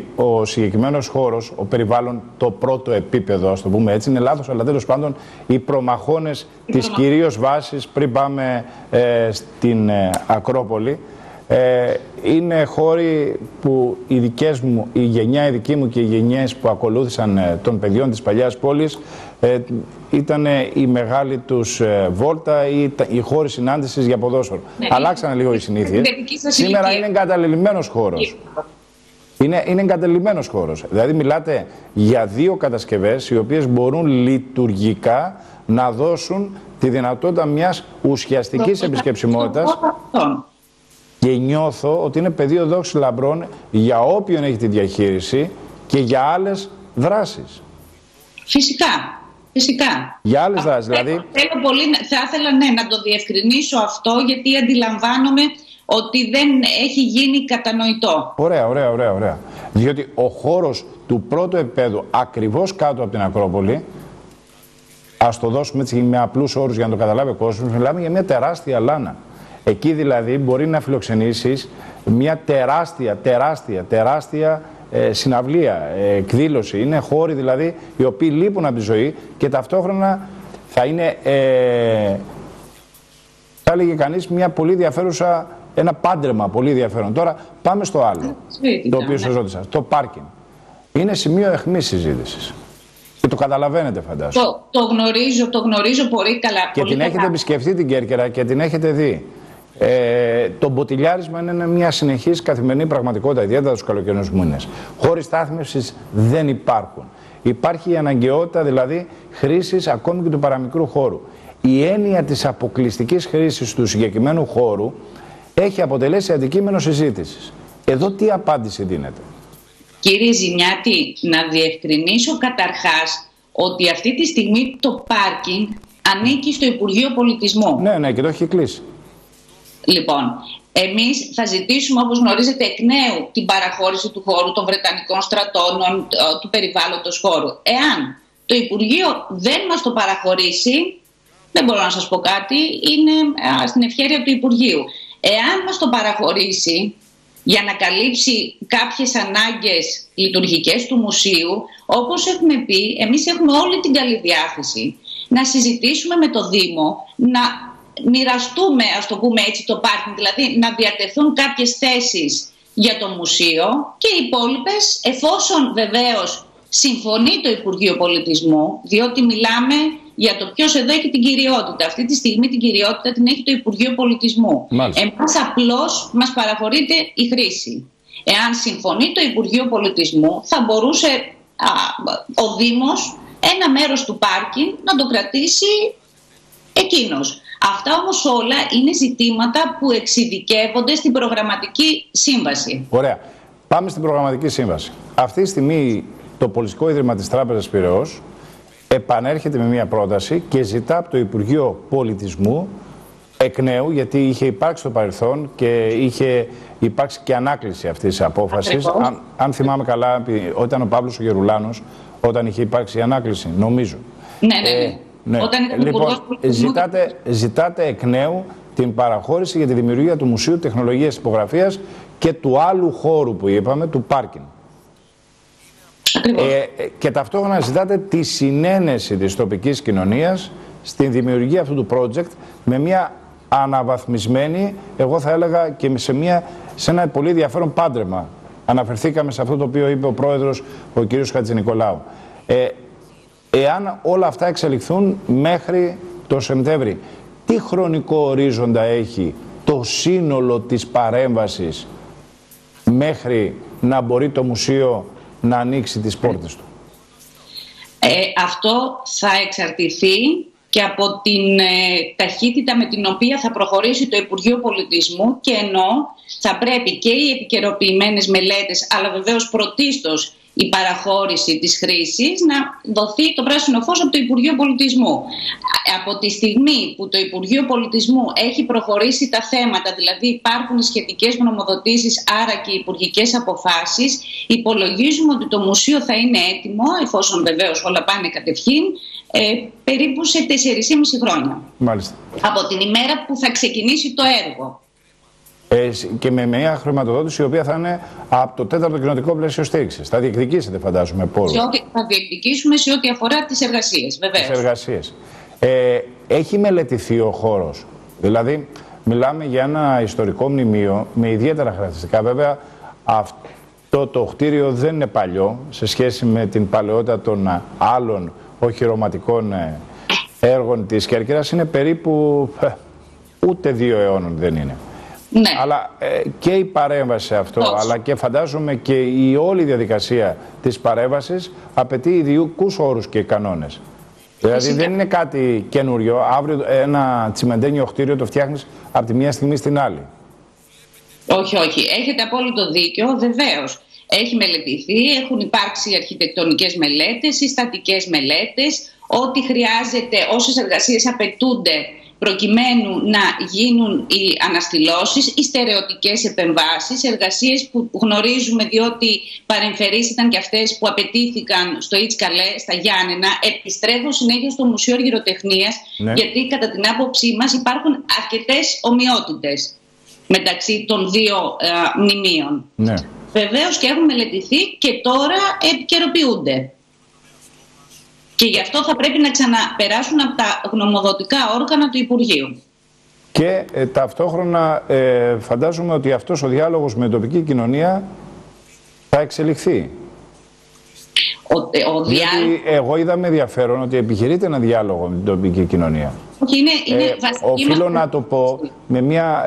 ο συγκεκριμένος χώρος, ο περιβάλλον, το πρώτο επίπεδο, ας το πούμε έτσι, είναι λάθος, αλλά τέλος πάντων οι προμαχώνες της κυρίως βάσης πριν πάμε στην Ακρόπολη, είναι χώροι που οι δικές μου, η γενιά η δική μου και οι γενιές που ακολούθησαν των παιδιών της παλιάς πόλης, ήταν η μεγάλη τους βόλτα ή οι χώροι συνάντησης για ποδόσφαιρο. Αλλάξανε λίγο οι συνήθειες. Σήμερα είναι εγκαταλελειμμένος χώρος. Είναι εγκαταλελειμμένος χώρος. Δηλαδή μιλάτε για 2 κατασκευές οι οποίες μπορούν λειτουργικά να δώσουν τη δυνατότητα μιας ουσιαστικής επισκεψιμότητας. Και νιώθω ότι είναι πεδίο δόξης λαμπρών για όποιον έχει τη διαχείριση και για άλλες δράσεις. Φυσικά. Φυσικά. Για άλλες δράσεις, δηλαδή. Θα ήθελα να το διευκρινίσω αυτό, γιατί αντιλαμβάνομαι ότι δεν έχει γίνει κατανοητό. Ωραία. Διότι ο χώρος του πρώτου επίπεδου, ακριβώς κάτω από την Ακρόπολη, ας το δώσουμε έτσι με απλούς όρους για να το καταλάβει ο κόσμος, μιλάμε για μια τεράστια λάνα. Εκεί δηλαδή μπορεί να φιλοξενήσεις μια τεράστια συναυλία, εκδήλωση. Είναι χώροι δηλαδή οι οποίοι λείπουν από τη ζωή και ταυτόχρονα θα είναι, θα έλεγε κανείς, μια πολύ ενδιαφέρουσα, ένα πάντρεμα πολύ ενδιαφέρον. Τώρα πάμε στο άλλο, το οποίο σας ρώτησα, το πάρκινγκ. Είναι σημείο αιχμής συζήτησης. Και το καταλαβαίνετε, φαντάζομαι. Το γνωρίζω πολύ καλά. Και την έχετε επισκεφτεί την Κέρκυρα και την έχετε δει. Το μποτιλιάρισμα είναι μια συνεχής καθημερινή πραγματικότητα, ιδιαίτερα τους καλοκαιρινούς μήνες. Χώροι στάθμευσης δεν υπάρχουν. Υπάρχει η αναγκαιότητα δηλαδή χρήσης ακόμη και του παραμικρού χώρου. Η έννοια της αποκλειστικής χρήσης του συγκεκριμένου χώρου έχει αποτελέσει αντικείμενο συζήτησης. Εδώ τι απάντηση δίνεται? Κύριε Ζηνιάτη, να διευκρινίσω καταρχάς ότι αυτή τη στιγμή το πάρκινγκ ανήκει στο Υπουργείο Πολιτισμού. Ναι, και το έχει κλείσει. Λοιπόν, εμείς θα ζητήσουμε, όπως γνωρίζετε, εκ νέου την παραχώρηση του χώρου των Βρετανικών στρατών, του περιβάλλοντος χώρου. Εάν το Υπουργείο δεν μας το παραχωρήσει, δεν μπορώ να σας πω κάτι, είναι στην ευχέρεια του Υπουργείου. Εάν μας το παραχωρήσει για να καλύψει κάποιες ανάγκες λειτουργικές του μουσείου, όπως έχουμε πει, εμείς έχουμε όλη την καλή διάθεση να συζητήσουμε με το Δήμο, να μοιραστούμε, ας το πούμε έτσι, το πάρκινγκ, δηλαδή να διατεθούν κάποιες θέσεις για το μουσείο και οι υπόλοιπες, εφόσον βεβαίως συμφωνεί το Υπουργείο Πολιτισμού, διότι μιλάμε για το ποιος εδώ έχει την κυριότητα. Αυτή τη στιγμή την κυριότητα την έχει το Υπουργείο Πολιτισμού. Εμάς απλώς μας παραχωρείται η χρήση. Εάν συμφωνεί το Υπουργείο Πολιτισμού, θα μπορούσε ο Δήμος ένα μέρος του πάρκινγκ να το κρατήσει εκείνος. Αυτά όμως όλα είναι ζητήματα που εξειδικεύονται στην προγραμματική σύμβαση. Ωραία. Πάμε στην προγραμματική σύμβαση. Αυτή τη στιγμή το Πολιτιστικό Ίδρυμα της Τράπεζας Πειραιώς επανέρχεται με μια πρόταση και ζητά από το Υπουργείο Πολιτισμού εκ νέου, γιατί είχε υπάρξει στο παρελθόν και είχε υπάρξει και ανάκληση αυτής της απόφασης. Αν θυμάμαι καλά, όταν ο Παύλος ο Γερουλάνος, όταν είχε υπάρξει η ανάκληση, νομίζω. Ναι. Λοιπόν, ζητάτε εκ νέου την παραχώρηση για τη δημιουργία του Μουσείου Τεχνολογίας Τυπογραφίας και του άλλου χώρου που είπαμε, του πάρκινγκ. Και ταυτόχρονα ζητάτε τη συνένεση της τοπικής κοινωνίας στην δημιουργία αυτού του project με μια αναβαθμισμένη, εγώ θα έλεγα και σε ένα πολύ ενδιαφέρον πάντρεμα. Αναφερθήκαμε σε αυτό το οποίο είπε ο πρόεδρος, ο κ. Χατζηνικολάου. Εάν όλα αυτά εξελιχθούν μέχρι το Σεπτέμβρη, τι χρονικό ορίζοντα έχει το σύνολο της παρέμβασης μέχρι να μπορεί το μουσείο να ανοίξει τις πόρτες του? Αυτό θα εξαρτηθεί και από την ταχύτητα με την οποία θα προχωρήσει το Υπουργείο Πολιτισμού, και ενώ θα πρέπει και οι επικαιροποιημένες μελέτες, αλλά βεβαίως πρωτίστως η παραχώρηση της χρήσης, να δοθεί το πράσινο φως από το Υπουργείο Πολιτισμού. Από τη στιγμή που το Υπουργείο Πολιτισμού έχει προχωρήσει τα θέματα, δηλαδή υπάρχουν σχετικές γνωμοδοτήσεις, άρα και υπουργικές αποφάσεις, υπολογίζουμε ότι το μουσείο θα είναι έτοιμο, εφόσον βεβαίως όλα πάνε κατευχήν, περίπου σε 4,5 χρόνια. Μάλιστα. Από την ημέρα που θα ξεκινήσει το έργο. Και με μια χρηματοδότηση η οποία θα είναι από το 4ο κοινοτικό πλαίσιο στήριξης. Θα διεκδικήσετε, φαντάζομαι, πόρους. Θα διεκδικήσουμε σε ό,τι αφορά τις εργασίες, βεβαίως. Τις εργασίες. Έχει μελετηθεί ο χώρος. Δηλαδή, μιλάμε για ένα ιστορικό μνημείο με ιδιαίτερα χαρακτηριστικά. Βέβαια, αυτό το κτίριο δεν είναι παλιό σε σχέση με την παλαιότητα των άλλων οχυρωματικών έργων της Κέρκυρας. Είναι περίπου ούτε 2 αιώνων δεν είναι. Ναι. Αλλά και η παρέμβαση σε αυτό, αλλά και φαντάζομαι και η όλη διαδικασία της παρέμβασης απαιτεί ειδικούς όρους και κανόνες. Δηλαδή δεν είναι κάτι καινούριο. Αύριο ένα τσιμεντένιο κτίριο το φτιάχνεις από τη μία στιγμή στην άλλη. Όχι, όχι. Έχετε απόλυτο δίκιο, βεβαίως. Έχει μελετηθεί, έχουν υπάρξει αρχιτεκτονικές μελέτες, συστατικές μελέτες, ό,τι χρειάζεται, όσες εργασίες απαιτούνται προκειμένου να γίνουν οι αναστηλώσεις, οι στερεωτικές επεμβάσεις, εργασίες που γνωρίζουμε διότι παρεμφερείς ήταν και αυτές που απαιτήθηκαν στο Ιτσκαλέ, στα Γιάννενα. Επιστρέφω συνέχεια στο Μουσείο Αργυροτεχνίας, γιατί κατά την άποψή μας υπάρχουν αρκετές ομοιότητες μεταξύ των δύο μνημείων. Ναι. Βεβαίως και έχουν μελετηθεί και τώρα επικαιροποιούνται. Και γι' αυτό θα πρέπει να ξαναπεράσουν από τα γνωμοδοτικά όργανα του Υπουργείου. Και ταυτόχρονα φαντάζομαι ότι αυτός ο διάλογος με την τοπική κοινωνία θα εξελιχθεί. Γιατί εγώ είδα με ενδιαφέρον ότι επιχειρείται ένα διάλογο με την τοπική κοινωνία. Όχι, είναι βασική. Οφείλω να το πω με μια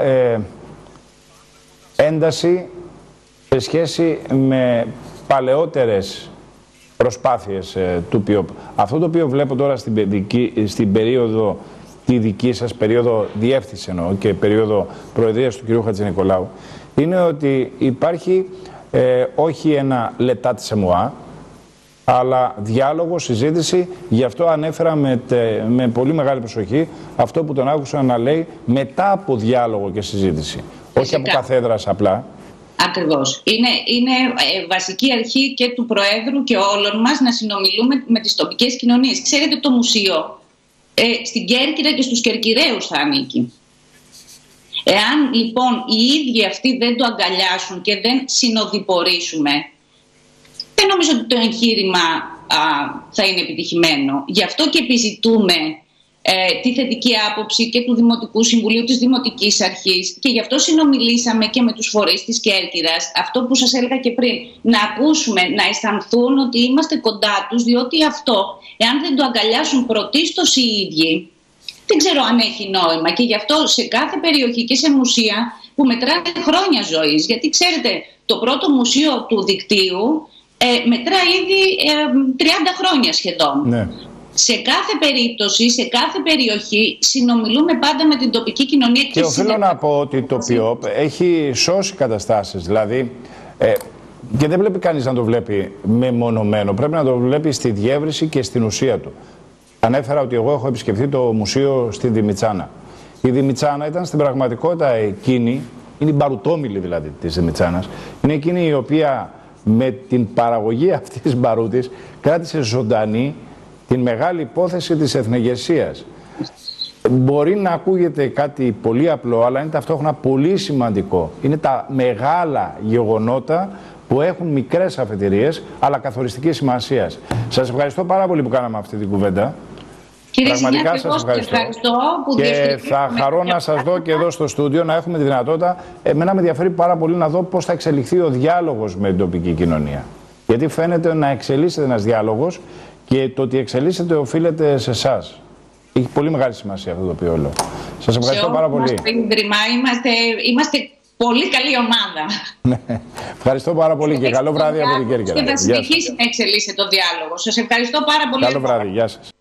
ένταση σε σχέση με παλαιότερες προσπάθειες του ΠΙΟΠ. Αυτό το οποίο βλέπω τώρα στην περίοδο, τη δική σας περίοδο διεύθυνση εννοώ και περίοδο προεδρίας του κ. Χατζηνικολάου, είναι ότι υπάρχει όχι ένα λετά της ΕΜΟΑ, αλλά διάλογο, συζήτηση. Γι' αυτό ανέφερα με πολύ μεγάλη προσοχή αυτό που τον άκουσα να λέει μετά από διάλογο και συζήτηση. Όχι από καθέδρας απλά. Ακριβώς. Είναι βασική αρχή και του Προέδρου και όλων μας να συνομιλούμε με τις τοπικές κοινωνίες. Ξέρετε, το μουσείο στην Κέρκυρα και στους Κερκυραίους θα ανήκει. Εάν λοιπόν οι ίδιοι αυτοί δεν το αγκαλιάσουν και δεν συνοδοιπορήσουμε, δεν νομίζω ότι το εγχείρημα θα είναι επιτυχημένο. Γι' αυτό και επιζητούμε τη θετική άποψη και του Δημοτικού Συμβουλίου, της Δημοτικής Αρχής, και γι' αυτό συνομιλήσαμε και με τους φορείς της Κέρκυρας. Αυτό που σας έλεγα και πριν, να ακούσουμε, να αισθανθούν ότι είμαστε κοντά τους, διότι αυτό, εάν δεν το αγκαλιάσουν πρωτίστως οι ίδιοι, δεν ξέρω αν έχει νόημα. Και γι' αυτό σε κάθε περιοχή και σε μουσεία που μετράνε χρόνια ζωής, γιατί ξέρετε, το πρώτο μουσείο του δικτύου μετρά ήδη 30 χρόνια σχεδόν. Ναι. Σε κάθε περίπτωση, σε κάθε περιοχή συνομιλούμε πάντα με την τοπική κοινωνία. Και οφείλω να πω ότι το ΠΙΟΠ έχει σώσει καταστάσεις. Δηλαδή, και δεν βλέπει κανείς να το βλέπει μεμονωμένο. Πρέπει να το βλέπει στη διεύρυνση και στην ουσία του. Ανέφερα ότι εγώ έχω επισκεφθεί το μουσείο στη Δημητσάνα. Η Δημητσάνα ήταν στην πραγματικότητα εκείνη, είναι η μπαρουτόμηλη δηλαδή της Δημητσάνας, είναι εκείνη η οποία με την παραγωγή αυτής της μπαρούτης κράτησε ζωντανή την μεγάλη υπόθεση της εθνεγεσίας. Μπορεί να ακούγεται κάτι πολύ απλό, αλλά είναι ταυτόχρονα πολύ σημαντικό. Είναι τα μεγάλα γεγονότα που έχουν μικρές αφετηρίες, αλλά καθοριστικής σημασίας. Σας ευχαριστώ πάρα πολύ που κάναμε αυτή την κουβέντα. Πραγματικά σας ευχαριστώ. Και θα χαρώ να σας δω και εδώ στο στούντιο, να έχουμε τη δυνατότητα. Εμένα με ενδιαφέρει πάρα πολύ να δω πώς θα εξελιχθεί ο διάλογος με την τοπική κοινωνία. Γιατί φαίνεται να εξελίσσεται ένας διάλογος και το ότι εξελίσσεται οφείλεται σε εσάς. Έχει πολύ μεγάλη σημασία αυτό το οποίο λέω. Σας ευχαριστώ πάρα πολύ. Είμαστε πολύ καλή ομάδα. Ευχαριστώ πάρα πολύ και καλό βράδυ από την Κέρκυρα. Και θα συνεχίσει να εξελίσσεται το διάλογο. Σας ευχαριστώ πάρα πολύ. Καλό βράδυ. Γεια σας.